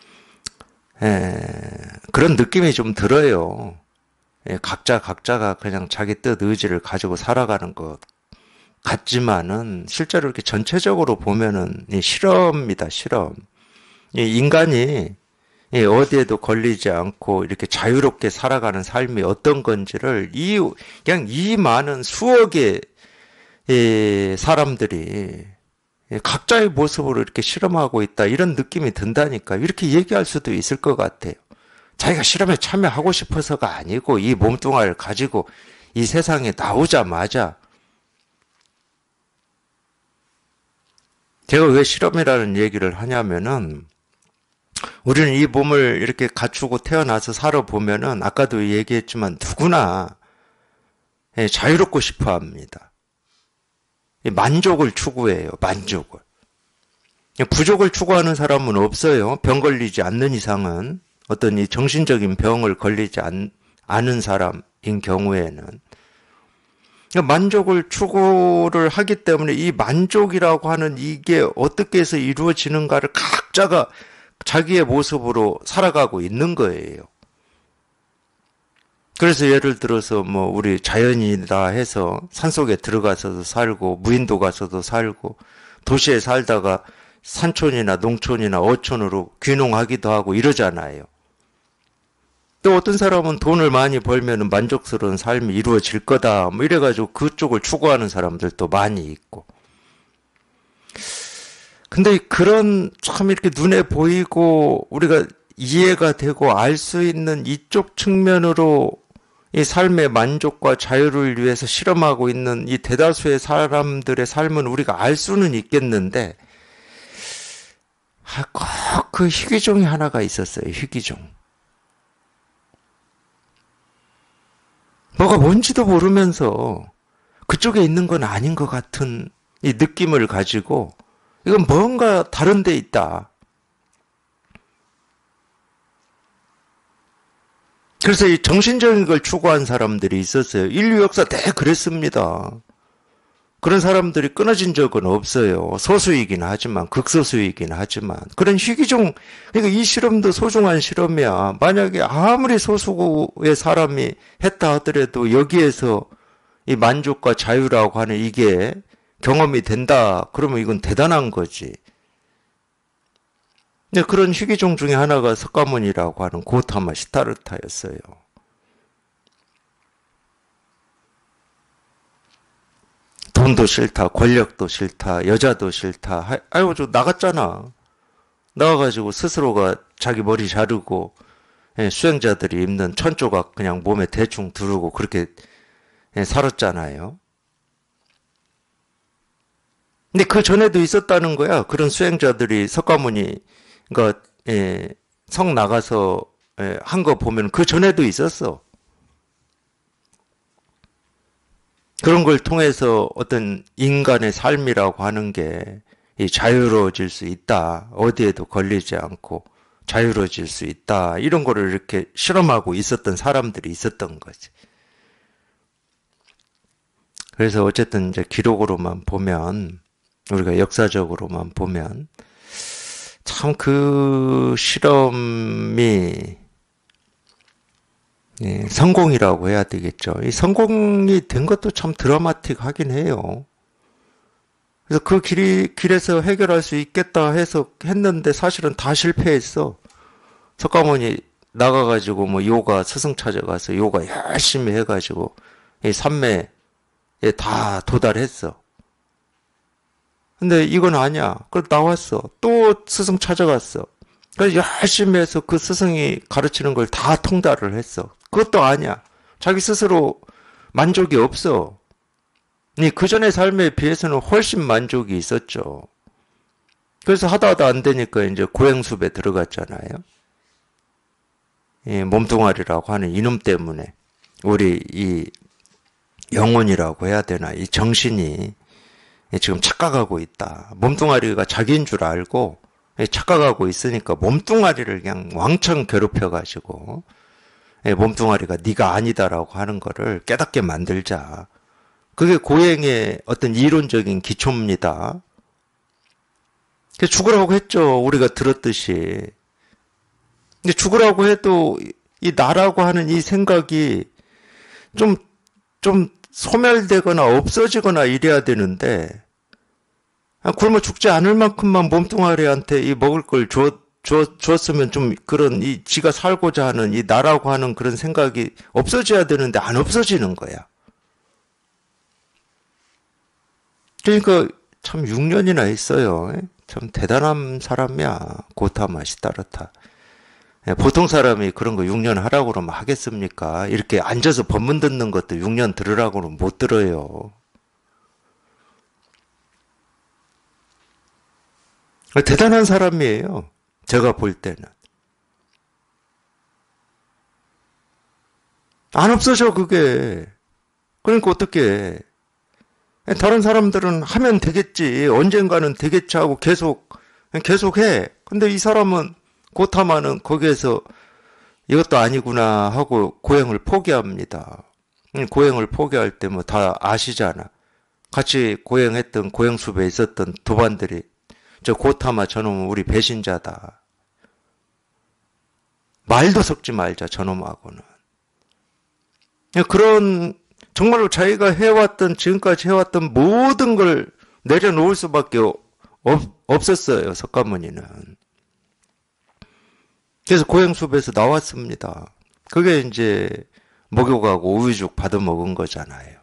그런 느낌이 좀 들어요. 각자가 그냥 자기 뜻 의지를 가지고 살아가는 것 같지만은 실제로 이렇게 전체적으로 보면은 이 실험이다, 실험. 이 인간이 어디에도 걸리지 않고 이렇게 자유롭게 살아가는 삶이 어떤 건지를 그냥 이 많은 수억의 사람들이 각자의 모습으로 이렇게 실험하고 있다 이런 느낌이 든다니까. 이렇게 얘기할 수도 있을 것 같아요. 자기가 실험에 참여하고 싶어서가 아니고 이 몸뚱아리를 가지고 이 세상에 나오자마자 제가 왜 실험이라는 얘기를 하냐면은 우리는 이 몸을 이렇게 갖추고 태어나서 살아보면은 아까도 얘기했지만 누구나 자유롭고 싶어 합니다. 만족을 추구해요. 만족을. 부족을 추구하는 사람은 없어요. 병 걸리지 않는 이상은. 어떤 이 정신적인 병을 걸리지 않은 사람인 경우에는. 만족을 추구를 하기 때문에 이 만족이라고 하는 이게 어떻게 해서 이루어지는가를 각자가 자기의 모습으로 살아가고 있는 거예요. 그래서 예를 들어서 뭐 우리 자연이다 해서 산속에 들어가서도 살고 무인도 가서도 살고 도시에 살다가 산촌이나 농촌이나 어촌으로 귀농하기도 하고 이러잖아요. 또 어떤 사람은 돈을 많이 벌면 만족스러운 삶이 이루어질 거다 뭐 이래가지고 그쪽을 추구하는 사람들도 많이 있고. 근데 그런 참 이렇게 눈에 보이고 우리가 이해가 되고 알 수 있는 이쪽 측면으로 이 삶의 만족과 자유를 위해서 실험하고 있는 이 대다수의 사람들의 삶은 우리가 알 수는 있겠는데 꼭 그 희귀종이 하나가 있었어요. 희귀종. 뭐가 뭔지도 모르면서 그쪽에 있는 건 아닌 것 같은 이 느낌을 가지고 이건 뭔가 다른 데 있다. 그래서 이 정신적인 걸 추구한 사람들이 있었어요. 인류 역사 대 그랬습니다. 그런 사람들이 끊어진 적은 없어요. 소수이긴 하지만, 극소수이긴 하지만. 그런 희귀종, 그러니까 이 실험도 소중한 실험이야. 만약에 아무리 소수의 사람이 했다 하더라도 여기에서 이 만족과 자유라고 하는 이게 경험이 된다. 그러면 이건 대단한 거지. 근데 그런 희귀종 중에 하나가 석가모니라고 하는 고타마 시타르타였어요. 돈도 싫다, 권력도 싫다, 여자도 싫다. 아이고, 저 나갔잖아. 나가가지고 스스로가 자기 머리 자르고, 수행자들이 입는 천조각 그냥 몸에 대충 두르고 그렇게 살았잖아요. 근데 그 전에도 있었다는 거야. 그런 수행자들이 석가모니가 성 나가서 한 거 보면 그 전에도 있었어. 그런 걸 통해서 어떤 인간의 삶이라고 하는 게 자유로워질 수 있다. 어디에도 걸리지 않고 자유로워질 수 있다. 이런 거를 이렇게 실험하고 있었던 사람들이 있었던 거지. 그래서 어쨌든 이제 기록으로만 보면, 우리가 역사적으로만 보면 참 그 실험이 성공이라고 해야 되겠죠. 이 성공이 된 것도 참 드라마틱하긴 해요. 그래서 그 길에서 해결할 수 있겠다 해서 했는데 사실은 다 실패했어. 석가모니 나가가지고 뭐 요가 스승 찾아가서 요가 열심히 해가지고 이 삼매에 다 도달했어. 근데 이건 아니야. 그래서 나왔어. 또 스승 찾아갔어. 그래서 열심히 해서 그 스승이 가르치는 걸 다 통달을 했어. 그것도 아니야. 자기 스스로 만족이 없어. 그 전의 삶에 비해서는 훨씬 만족이 있었죠. 그래서 하다 안 되니까 이제 고행숲에 들어갔잖아요. 몸뚱아리라고 하는 이놈 때문에 우리 이 영혼이라고 해야 되나, 이 정신이 지금 착각하고 있다. 몸뚱아리가 자기인 줄 알고 착각하고 있으니까 몸뚱아리를 그냥 왕창 괴롭혀가지고 몸뚱아리가 네가 아니다라고 하는 거를 깨닫게 만들자. 그게 고행의 어떤 이론적인 기초입니다. 죽으라고 했죠. 우리가 들었듯이. 근데 죽으라고 해도 이 나라고 하는 이 생각이 좀 소멸되거나 없어지거나 이래야 되는데, 굶어 죽지 않을 만큼만 몸뚱아리한테 이 먹을 걸 주었으면 좀 그런 이 지가 살고자 하는 이 나라고 하는 그런 생각이 없어져야 되는데 안 없어지는 거야. 그러니까 참 6년이나 했어요. 참 대단한 사람이야. 고타마 시타르타. 보통 사람이 그런 거 6년 하라고 그러면 하겠습니까? 이렇게 앉아서 법문 듣는 것도 6년 들으라고는 못 들어요. 대단한 사람이에요. 제가 볼 때는. 안 없어져, 그게. 그러니까 어떻게 다른 사람들은 하면 되겠지. 언젠가는 되겠지 하고 계속 해. 근데 이 사람은, 고타마는 거기에서 이것도 아니구나 하고 고행을 포기합니다. 고행을 포기할 때 뭐 다 아시잖아. 같이 고행했던 고행숲에 있었던 도반들이 저 고타마 저놈은 우리 배신자다. 말도 섞지 말자 저놈하고는. 그런 정말로 자기가 해왔던 지금까지 해왔던 모든 걸 내려놓을 수밖에 없었어요. 석가모니는. 그래서 고행숲에서 나왔습니다. 그게 이제 목욕하고 우유죽 받아 먹은 거잖아요.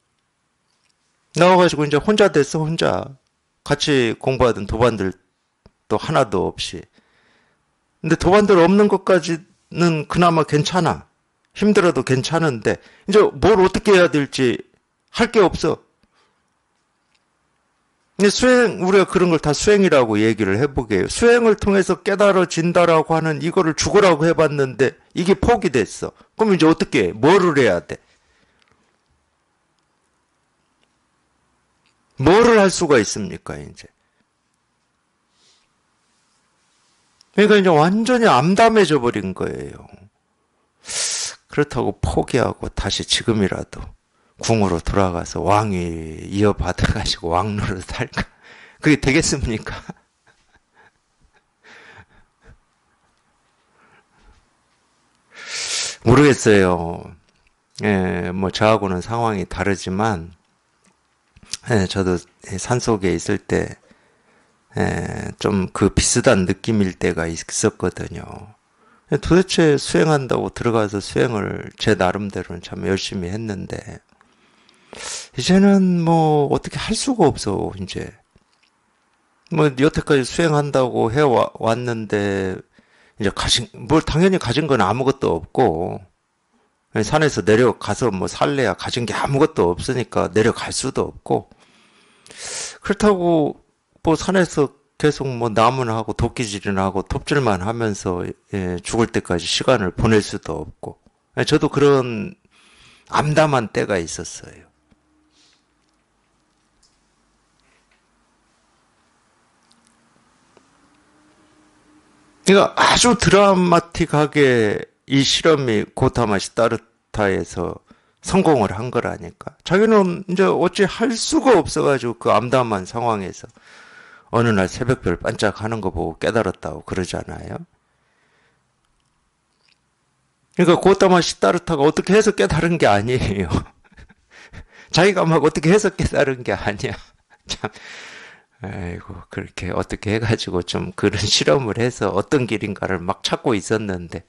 나와가지고 이제 혼자 됐어. 혼자. 같이 공부하던 도반들 또 하나도 없이. 근데 도반들 없는 것까지는 그나마 괜찮아. 힘들어도 괜찮은데 이제 뭘 어떻게 해야 될지 할 게 없어. 근데 우리가 그런 걸 다 수행이라고 얘기를 해보게요. 수행을 통해서 깨달아진다라고 하는 이거를 죽으라고 해봤는데 이게 포기됐어. 그럼 이제 어떻게 해? 뭐를 해야 돼? 뭐를 할 수가 있습니까, 이제? 그러니까 이제 완전히 암담해져 버린 거예요. 그렇다고 포기하고 다시 지금이라도 궁으로 돌아가서 왕위 이어받아가지고 왕노릇 할까? 그게 되겠습니까? 모르겠어요. 예, 뭐 저하고는 상황이 다르지만, 예, 저도 산속에 있을 때, 좀 그 비슷한 느낌일 때가 있었거든요. 도대체 수행한다고 들어가서 수행을 제 나름대로는 참 열심히 했는데, 이제는 뭐 어떻게 할 수가 없어, 이제. 뭐 여태까지 수행한다고 해왔는데, 이제 뭘 당연히 가진 건 아무것도 없고, 산에서 내려가서 뭐 살래야 가진 게 아무것도 없으니까 내려갈 수도 없고, 그렇다고 뭐 산에서 계속 뭐 나무나 하고 도끼질이나 하고 톱질만 하면서 죽을 때까지 시간을 보낼 수도 없고, 저도 그런 암담한 때가 있었어요. 그러니까 아주 드라마틱하게 이 실험이 고타마 시다르타에서 성공을 한 거라니까. 자기는 이제 어찌 할 수가 없어가지고 그 암담한 상황에서 어느 날 새벽별 반짝하는 거 보고 깨달았다고 그러잖아요. 그러니까 고타마 시다르타가 어떻게 해서 깨달은 게 아니에요. 자기가 막 어떻게 해서 깨달은 게 아니야. 참, 아이고, 그렇게 어떻게 해가지고 좀 그런 실험을 해서 어떤 길인가를 막 찾고 있었는데,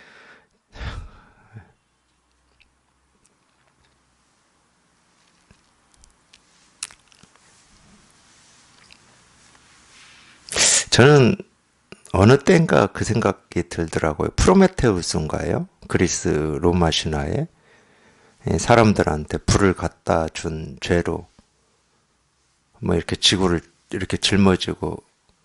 저는 어느 때인가 그 생각이 들더라고요. 프로메테우스인가요? 그리스 로마 신화에 사람들한테 불을 갖다 준 죄로 뭐 이렇게 지구를 이렇게 짊어지고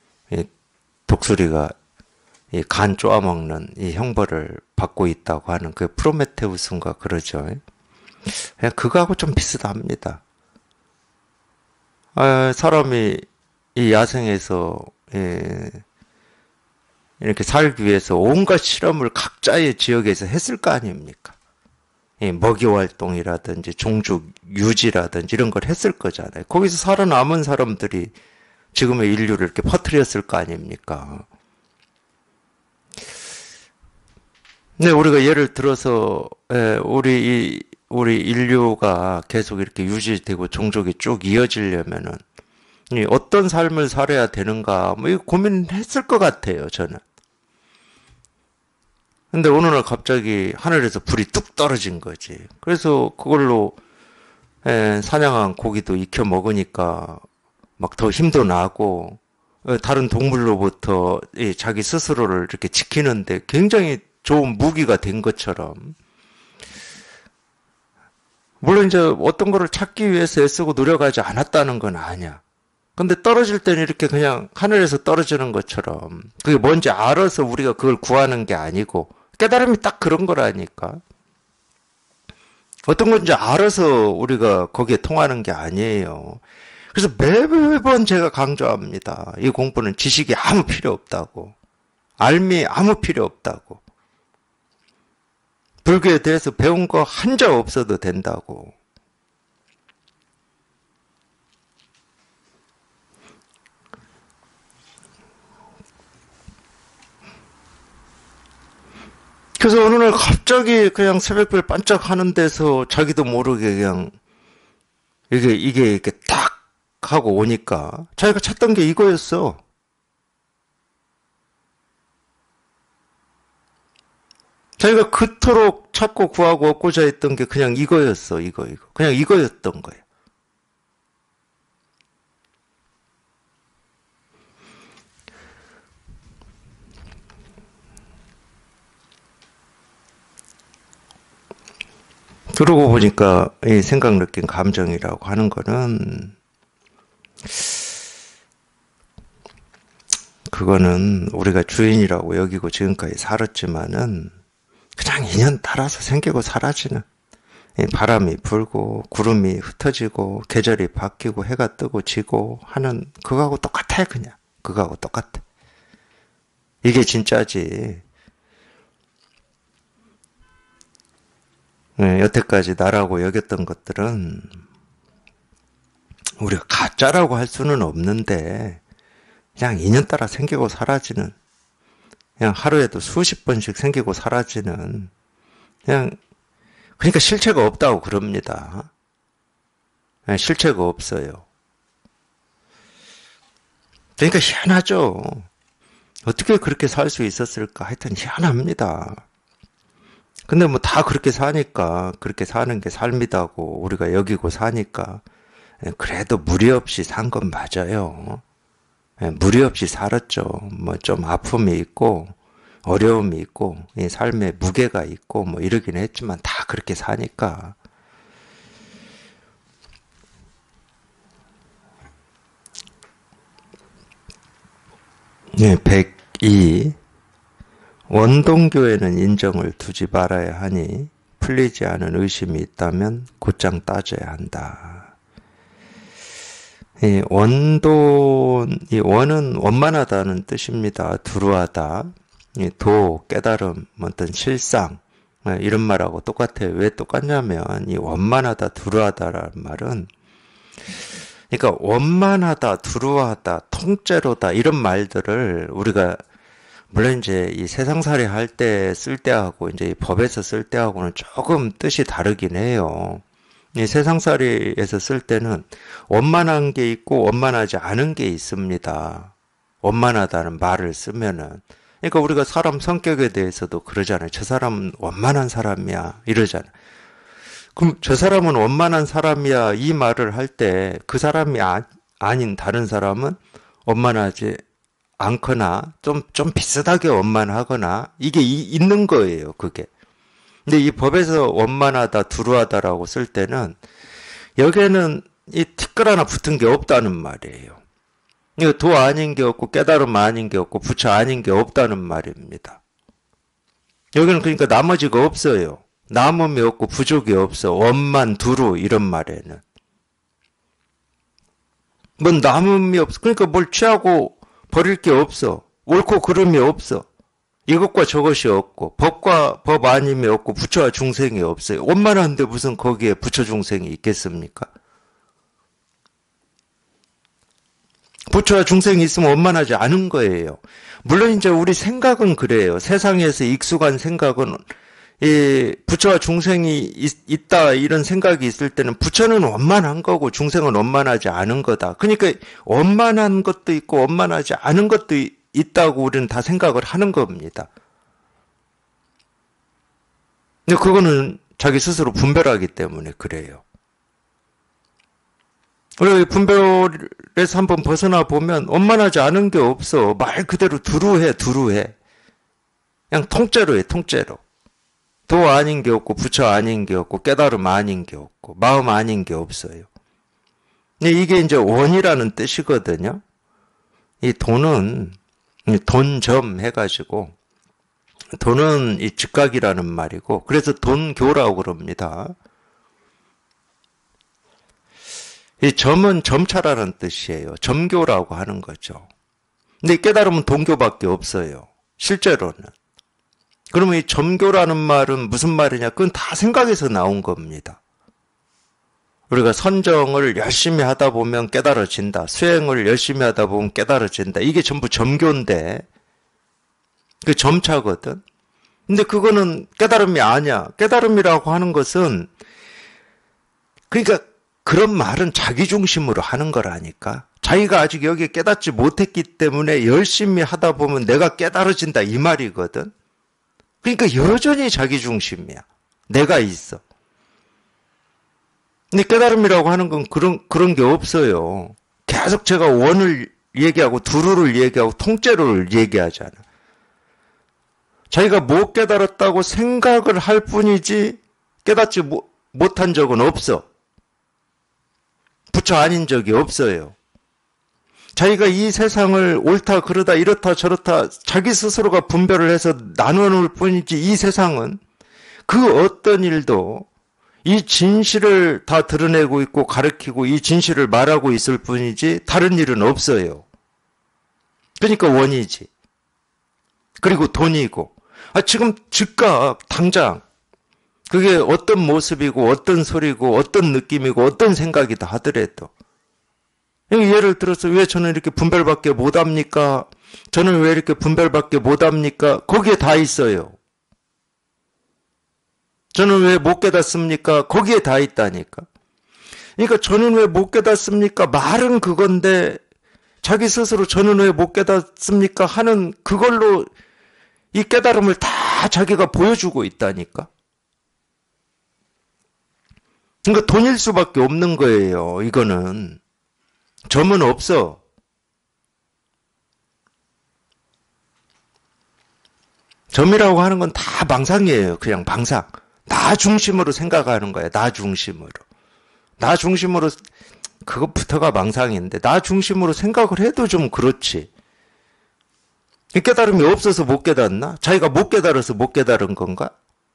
독수리가 간 쪼아먹는 이 형벌을 받고 있다고 하는 그 프로메테우스인가 그러죠. 그냥 그거하고 좀 비슷합니다. 사람이 이 야생에서 이렇게 살기 위해서 온갖 실험을 각자의 지역에서 했을 거 아닙니까? 먹이 활동이라든지 종족 유지라든지 이런 걸 했을 거잖아요. 거기서 살아남은 사람들이 지금의 인류를 이렇게 퍼뜨렸을 거 아닙니까? 근데 우리가 예를 들어서 우리 인류가 계속 이렇게 유지되고 종족이 쭉 이어지려면은 어떤 삶을 살아야 되는가 뭐 이거 고민했을 것 같아요, 저는. 근데 어느 날 갑자기 하늘에서 불이 뚝 떨어진 거지. 그래서 그걸로 사냥한 고기도 익혀 먹으니까 막 더 힘도 나고 다른 동물로부터 자기 스스로를 이렇게 지키는데 굉장히 좋은 무기가 된 것처럼 물론 이제 어떤 거를 찾기 위해서 애쓰고 노력하지 않았다는 건 아니야. 근데 떨어질 때는 이렇게 그냥 하늘에서 떨어지는 것처럼 그게 뭔지 알아서 우리가 그걸 구하는 게 아니고 깨달음이 딱 그런 거라니까. 어떤 건지 알아서 우리가 거기에 통하는 게 아니에요. 그래서 매번 제가 강조합니다. 이 공부는 지식이 아무 필요 없다고. 알미 아무 필요 없다고. 불교에 대해서 배운 거 한 자 없어도 된다고. 그래서 어느 날 갑자기 그냥 새벽별 반짝하는 데서 자기도 모르게 그냥 이게 이렇게 딱 하고 오니까 자기가 찾던 게 이거였어. 자기가 그토록 찾고 구하고 얻고자 했던 게 그냥 이거였어. 이거. 그냥 이거였던 거예요. 그러고 보니까 이 생각, 느낀, 감정이라고 하는 거는 그거는 우리가 주인이라고 여기고 지금까지 살았지만은 그냥 인연 따라서 생기고 사라지는, 바람이 불고 구름이 흩어지고 계절이 바뀌고 해가 뜨고 지고 하는 그거하고 똑같아. 그냥 그거하고 똑같아. 이게 진짜지. 여태까지 나라고 여겼던 것들은 우리가 가짜라고 할 수는 없는데 그냥 인연 따라 생기고 사라지는, 그냥 하루에도 수십 번씩 생기고 사라지는, 그러니까 실체가 없다고 그럽니다. 실체가 없어요. 그러니까 희한하죠. 어떻게 그렇게 살 수 있었을까? 하여튼 희한합니다. 근데 뭐 다 그렇게 사니까, 그렇게 사는 게 삶이다고 우리가 여기고 사니까, 그래도 무리 없이 산 건 맞아요. 무리 없이 살았죠. 뭐 좀 아픔이 있고, 어려움이 있고, 이 삶에 무게가 있고, 뭐 이러긴 했지만 다 그렇게 사니까. 네, 102. 원동교에는 인정을 두지 말아야 하니 풀리지 않은 의심이 있다면 곧장 따져야 한다. 이 원은 원만하다는 뜻입니다. 두루하다. 도, 깨달음, 어떤 실상, 이런 말하고 똑같아요. 왜 똑같냐면 이 원만하다, 두루하다라는 말은, 그러니까 원만하다, 두루하다, 통째로다 이런 말들을 우리가 물론 이제 이 세상살이 할 때 쓸 때하고 이제 이 법에서 쓸 때하고는 조금 뜻이 다르긴 해요. 이 세상살이에서 쓸 때는 원만한 게 있고 원만하지 않은 게 있습니다. 원만하다는 말을 쓰면은, 그러니까 우리가 사람 성격에 대해서도 그러잖아요. 저 사람은 원만한 사람이야 이러잖아요. 그럼 저 사람은 원만한 사람이야 이 말을 할 때 그 사람이 아닌 다른 사람은 원만하지 않거나 좀 비슷하게 원만하거나 이게 있는 거예요. 그게. 근데 이 법에서 원만하다, 두루하다라고 쓸 때는 여기에는 이 티끌 하나 붙은 게 없다는 말이에요. 이거 도 아닌 게 없고 깨달음 아닌 게 없고 부처 아닌 게 없다는 말입니다. 여기는 그러니까 나머지가 없어요. 남음이 없고 부족이 없어. 원만, 두루 이런 말에는. 뭔 남음이 없어. 그러니까 뭘 취하고 버릴 게 없어. 옳고 그름이 없어. 이것과 저것이 없고 법과 법 아님이 없고 부처와 중생이 없어요. 원만한데 무슨 거기에 부처 중생이 있겠습니까? 부처와 중생이 있으면 원만하지 않은 거예요. 물론 이제 우리 생각은 그래요. 세상에서 익숙한 생각은 이 부처와 중생이 있다 이런 생각이 있을 때는 부처는 원만한 거고 중생은 원만하지 않은 거다. 그러니까 원만한 것도 있고 원만하지 않은 것도 있다고 우리는 다 생각을 하는 겁니다. 근데 그거는 자기 스스로 분별하기 때문에 그래요. 우리가 분별에서 한번 벗어나 보면 원만하지 않은 게 없어. 말 그대로 두루해. 그냥 통째로 해, 통째로. 도 아닌 게 없고 부처 아닌 게 없고 깨달음 아닌 게 없고 마음 아닌 게 없어요. 근데 이게 이제 원이라는 뜻이거든요. 이 도는 돈점 해가지고 돈은 이 즉각이라는 말이고 그래서 돈교라고 그럽니다. 이 점은 점차라는 뜻이에요. 점교라고 하는 거죠. 근데 깨달음은 돈교밖에 없어요. 실제로는. 그러면 이 점교라는 말은 무슨 말이냐? 그건 다 생각에서 나온 겁니다. 우리가 선정을 열심히 하다 보면 깨달아진다. 수행을 열심히 하다 보면 깨달아진다. 이게 전부 점교인데 그 점차거든. 근데 그거는 깨달음이 아니야. 깨달음이라고 하는 것은 그러니까 그런 말은 자기 중심으로 하는 거라니까. 자기가 아직 여기에 깨닫지 못했기 때문에 열심히 하다 보면 내가 깨달아진다 이 말이거든. 그러니까 여전히 자기 중심이야. 내가 있어. 근데 깨달음이라고 하는 건 그런 게 없어요. 계속 제가 원을 얘기하고 두루를 얘기하고 통째로를 얘기하잖아. 자기가 못 깨달았다고 생각을 할 뿐이지 깨닫지 못한 적은 없어. 부처 아닌 적이 없어요. 자기가 이 세상을 옳다 그러다 이렇다 저렇다 자기 스스로가 분별을 해서 나눠 놓을 뿐이지, 이 세상은 그 어떤 일도 이 진실을 다 드러내고 있고 가르치고 이 진실을 말하고 있을 뿐이지 다른 일은 없어요. 그러니까 원이지. 그리고 돈이고. 지금 즉각 당장 그게 어떤 모습이고 어떤 소리고 어떤 느낌이고 어떤 생각이다 하더라도, 예를 들어서 왜 저는 이렇게 분별밖에 못합니까? 저는 왜 이렇게 분별밖에 못합니까? 거기에 다 있어요. 저는 왜 못 깨닫습니까? 거기에 다 있다니까. 그러니까 저는 왜 못 깨닫습니까? 말은 그건데 자기 스스로 저는 왜 못 깨닫습니까? 하는 그걸로 이 깨달음을 다 자기가 보여주고 있다니까. 그러니까 돈일 수밖에 없는 거예요. 이거는 점은 없어. 점이라고 하는 건 다 망상이에요. 그냥 망상. 나 중심으로 생각하는 거야. 나 중심으로. 나 중심으로, 그것부터가 망상인데, 나 중심으로 생각을 해도 좀 그렇지. 깨달음이 없어서 못 깨닫나? 자기가 못 깨달아서 못 깨달은 건가?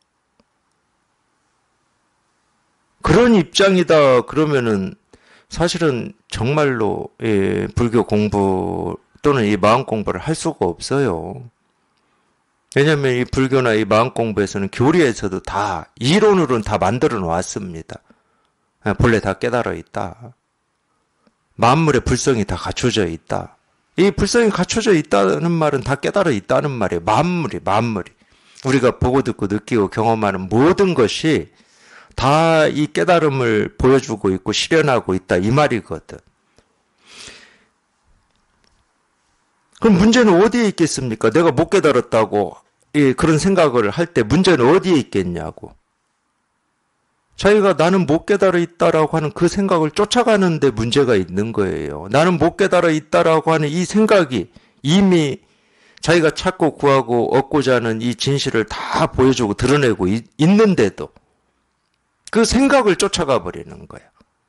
그런 입장이다 그러면은 사실은 정말로 불교 공부 또는 이 마음 공부를 할 수가 없어요. 왜냐하면 이 불교나 이 마음 공부에서는 교리에서도 다 이론으로는 다 만들어 놓았습니다. 본래 다 깨달아 있다. 만물의 불성이 다 갖춰져 있다. 이 불성이 갖춰져 있다는 말은 다 깨달아 있다는 말이에요. 만물이. 우리가 보고 듣고 느끼고 경험하는 모든 것이 다 이 깨달음을 보여주고 있고 실현하고 있다, 이 말이거든. 그럼 문제는 어디에 있겠습니까? 내가 못 깨달았다고 그런 생각을 할 때 문제는 어디에 있겠냐고. 자기가 나는 못 깨달아 있다라고 하는 그 생각을 쫓아가는데 문제가 있는 거예요. 나는 못 깨달아 있다라고 하는 이 생각이 이미 자기가 찾고 구하고 얻고자 하는 이 진실을 다 보여주고 드러내고 있는데도 그 생각을 쫓아가 버리는 거야.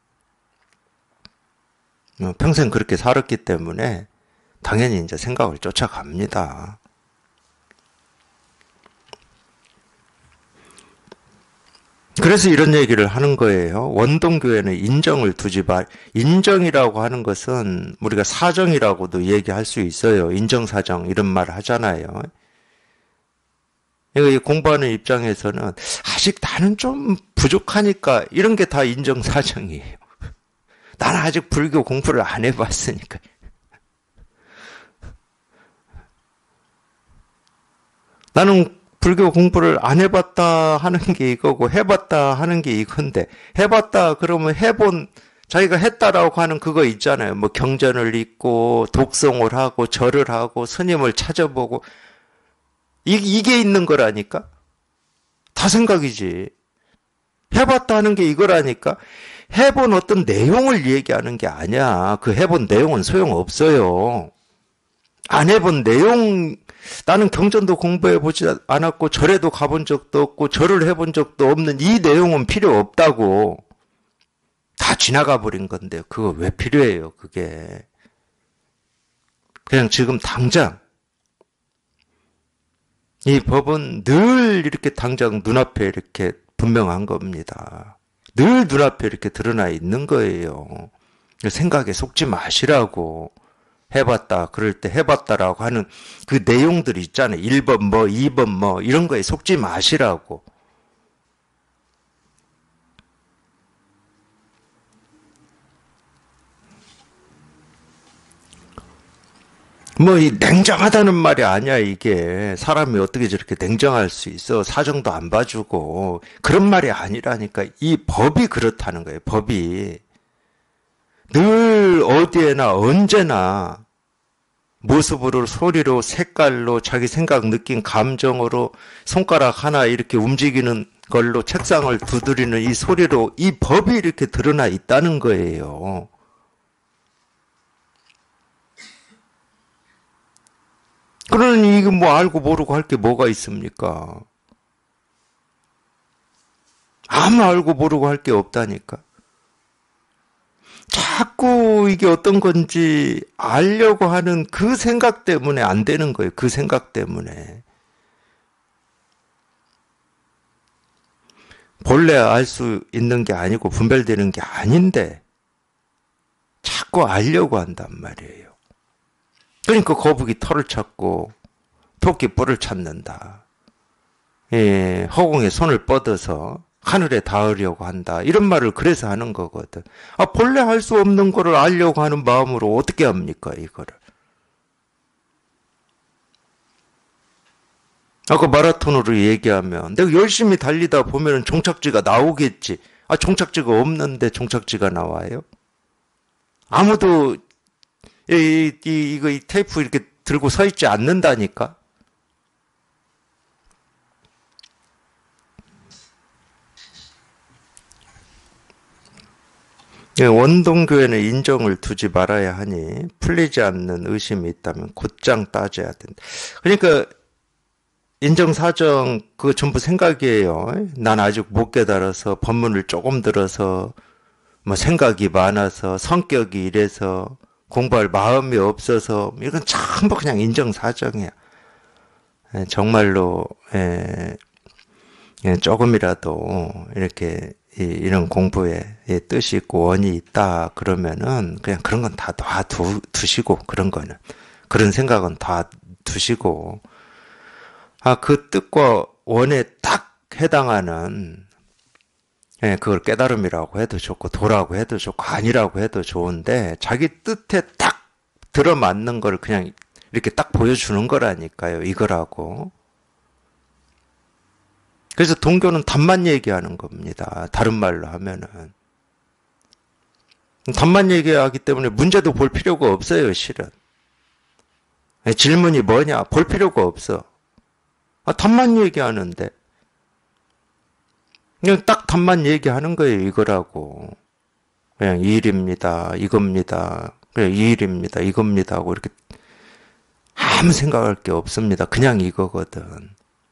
평생 그렇게 살았기 때문에 당연히 이제 생각을 쫓아갑니다. 그래서 이런 얘기를 하는 거예요. 원동교회는 인정을 두지 말. 인정이라고 하는 것은 우리가 사정이라고도 얘기할 수 있어요. 인정사정 이런 말을 하잖아요. 이거 공부하는 입장에서는 아직 나는 좀 부족하니까 이런 게 다 인정사정이에요. 나는 아직 불교 공부를 안 해봤으니까. 나는 불교 공부를 안 해봤다 하는 게 이거고 해봤다 하는 게 이건데, 해봤다 그러면 해본, 자기가 했다라고 하는 그거 있잖아요. 뭐 경전을 읽고 독송을 하고 절을 하고 스님을 찾아보고 이게 있는 거라니까? 다 생각이지. 해봤다 하는 게 이거라니까? 해본 어떤 내용을 얘기하는 게 아니야. 그 해본 내용은 소용없어요. 안 해본 내용, 나는 경전도 공부해보지 않았고 절에도 가본 적도 없고 절을 해본 적도 없는 이 내용은 필요 없다고. 다 지나가 버린 건데 그거 왜 필요해요, 그게. 그냥 지금 당장 이 법은 늘 이렇게 당장 눈앞에 이렇게 분명한 겁니다. 늘 눈앞에 이렇게 드러나 있는 거예요. 생각에 속지 마시라고. 해봤다, 그럴 때 해봤다라고 하는 그 내용들이 있잖아요. 1번 뭐, 2번 뭐, 이런 거에 속지 마시라고. 뭐, 이 냉정하다는 말이 아니야, 이게. 사람이 어떻게 저렇게 냉정할 수 있어. 사정도 안 봐주고. 그런 말이 아니라니까. 이 법이 그렇다는 거예요, 법이. 늘 어디에나 언제나 모습으로, 소리로, 색깔로, 자기 생각, 느낀 감정으로 손가락 하나 이렇게 움직이는 걸로 책상을 두드리는 이 소리로 이 법이 이렇게 드러나 있다는 거예요. 그러니 이거 뭐 알고 모르고 할 게 뭐가 있습니까? 아무 알고 모르고 할 게 없다니까. 자꾸 이게 어떤 건지 알려고 하는 그 생각 때문에 안 되는 거예요. 그 생각 때문에. 본래 알 수 있는 게 아니고 분별되는 게 아닌데 자꾸 알려고 한단 말이에요. 그러니까 거북이 털을 찾고 토끼 뿔을 찾는다. 예, 허공에 손을 뻗어서 하늘에 닿으려고 한다. 이런 말을 그래서 하는 거거든. 본래 할 수 없는 거를 알려고 하는 마음으로 어떻게 합니까, 이거를. 아까 마라톤으로 얘기하면 내가 열심히 달리다 보면 종착지가 나오겠지. 종착지가 없는데 종착지가 나와요? 아무도 이 테이프 이렇게 들고 서 있지 않는다니까? 원동교회는 인정을 두지 말아야 하니 풀리지 않는 의심이 있다면 곧장 따져야 된다. 그러니까 인정사정 그거 전부 생각이에요. 난 아직 못 깨달아서 법문을 조금 들어서 뭐 생각이 많아서 성격이 이래서 공부할 마음이 없어서 이건 전부 그냥 인정사정이야. 정말로 조금이라도 이렇게 이런 공부에 뜻이 있고 원이 있다 그러면은 그냥 그런 건 다 놔두시고 그런 거는 그런 생각은 다 두시고 그 뜻과 원에 딱 해당하는 그걸 깨달음이라고 해도 좋고 도라고 해도 좋고 아니라고 해도 좋은데 자기 뜻에 딱 들어맞는 걸 그냥 이렇게 딱 보여주는 거라니까요. 이거라고. 그래서 동교는 답만 얘기하는 겁니다. 다른 말로 하면은. 답만 얘기하기 때문에 문제도 볼 필요가 없어요, 실은. 질문이 뭐냐? 볼 필요가 없어. 답만 얘기하는데. 그냥 딱 답만 얘기하는 거예요, 이거라고. 그냥 이 일입니다, 이겁니다. 그냥 이 일입니다, 이겁니다 하고 이렇게 아무 생각할 게 없습니다. 그냥 이거거든.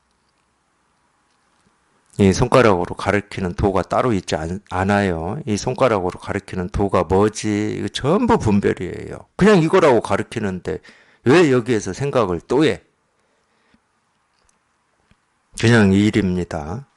이 손가락으로 가리키는 도가 따로 있지 않아요. 이 손가락으로 가리키는 도가 뭐지? 이거 전부 분별이에요. 그냥 이거라고 가리키는데 왜 여기에서 생각을 또 해? 그냥 이 일입니다.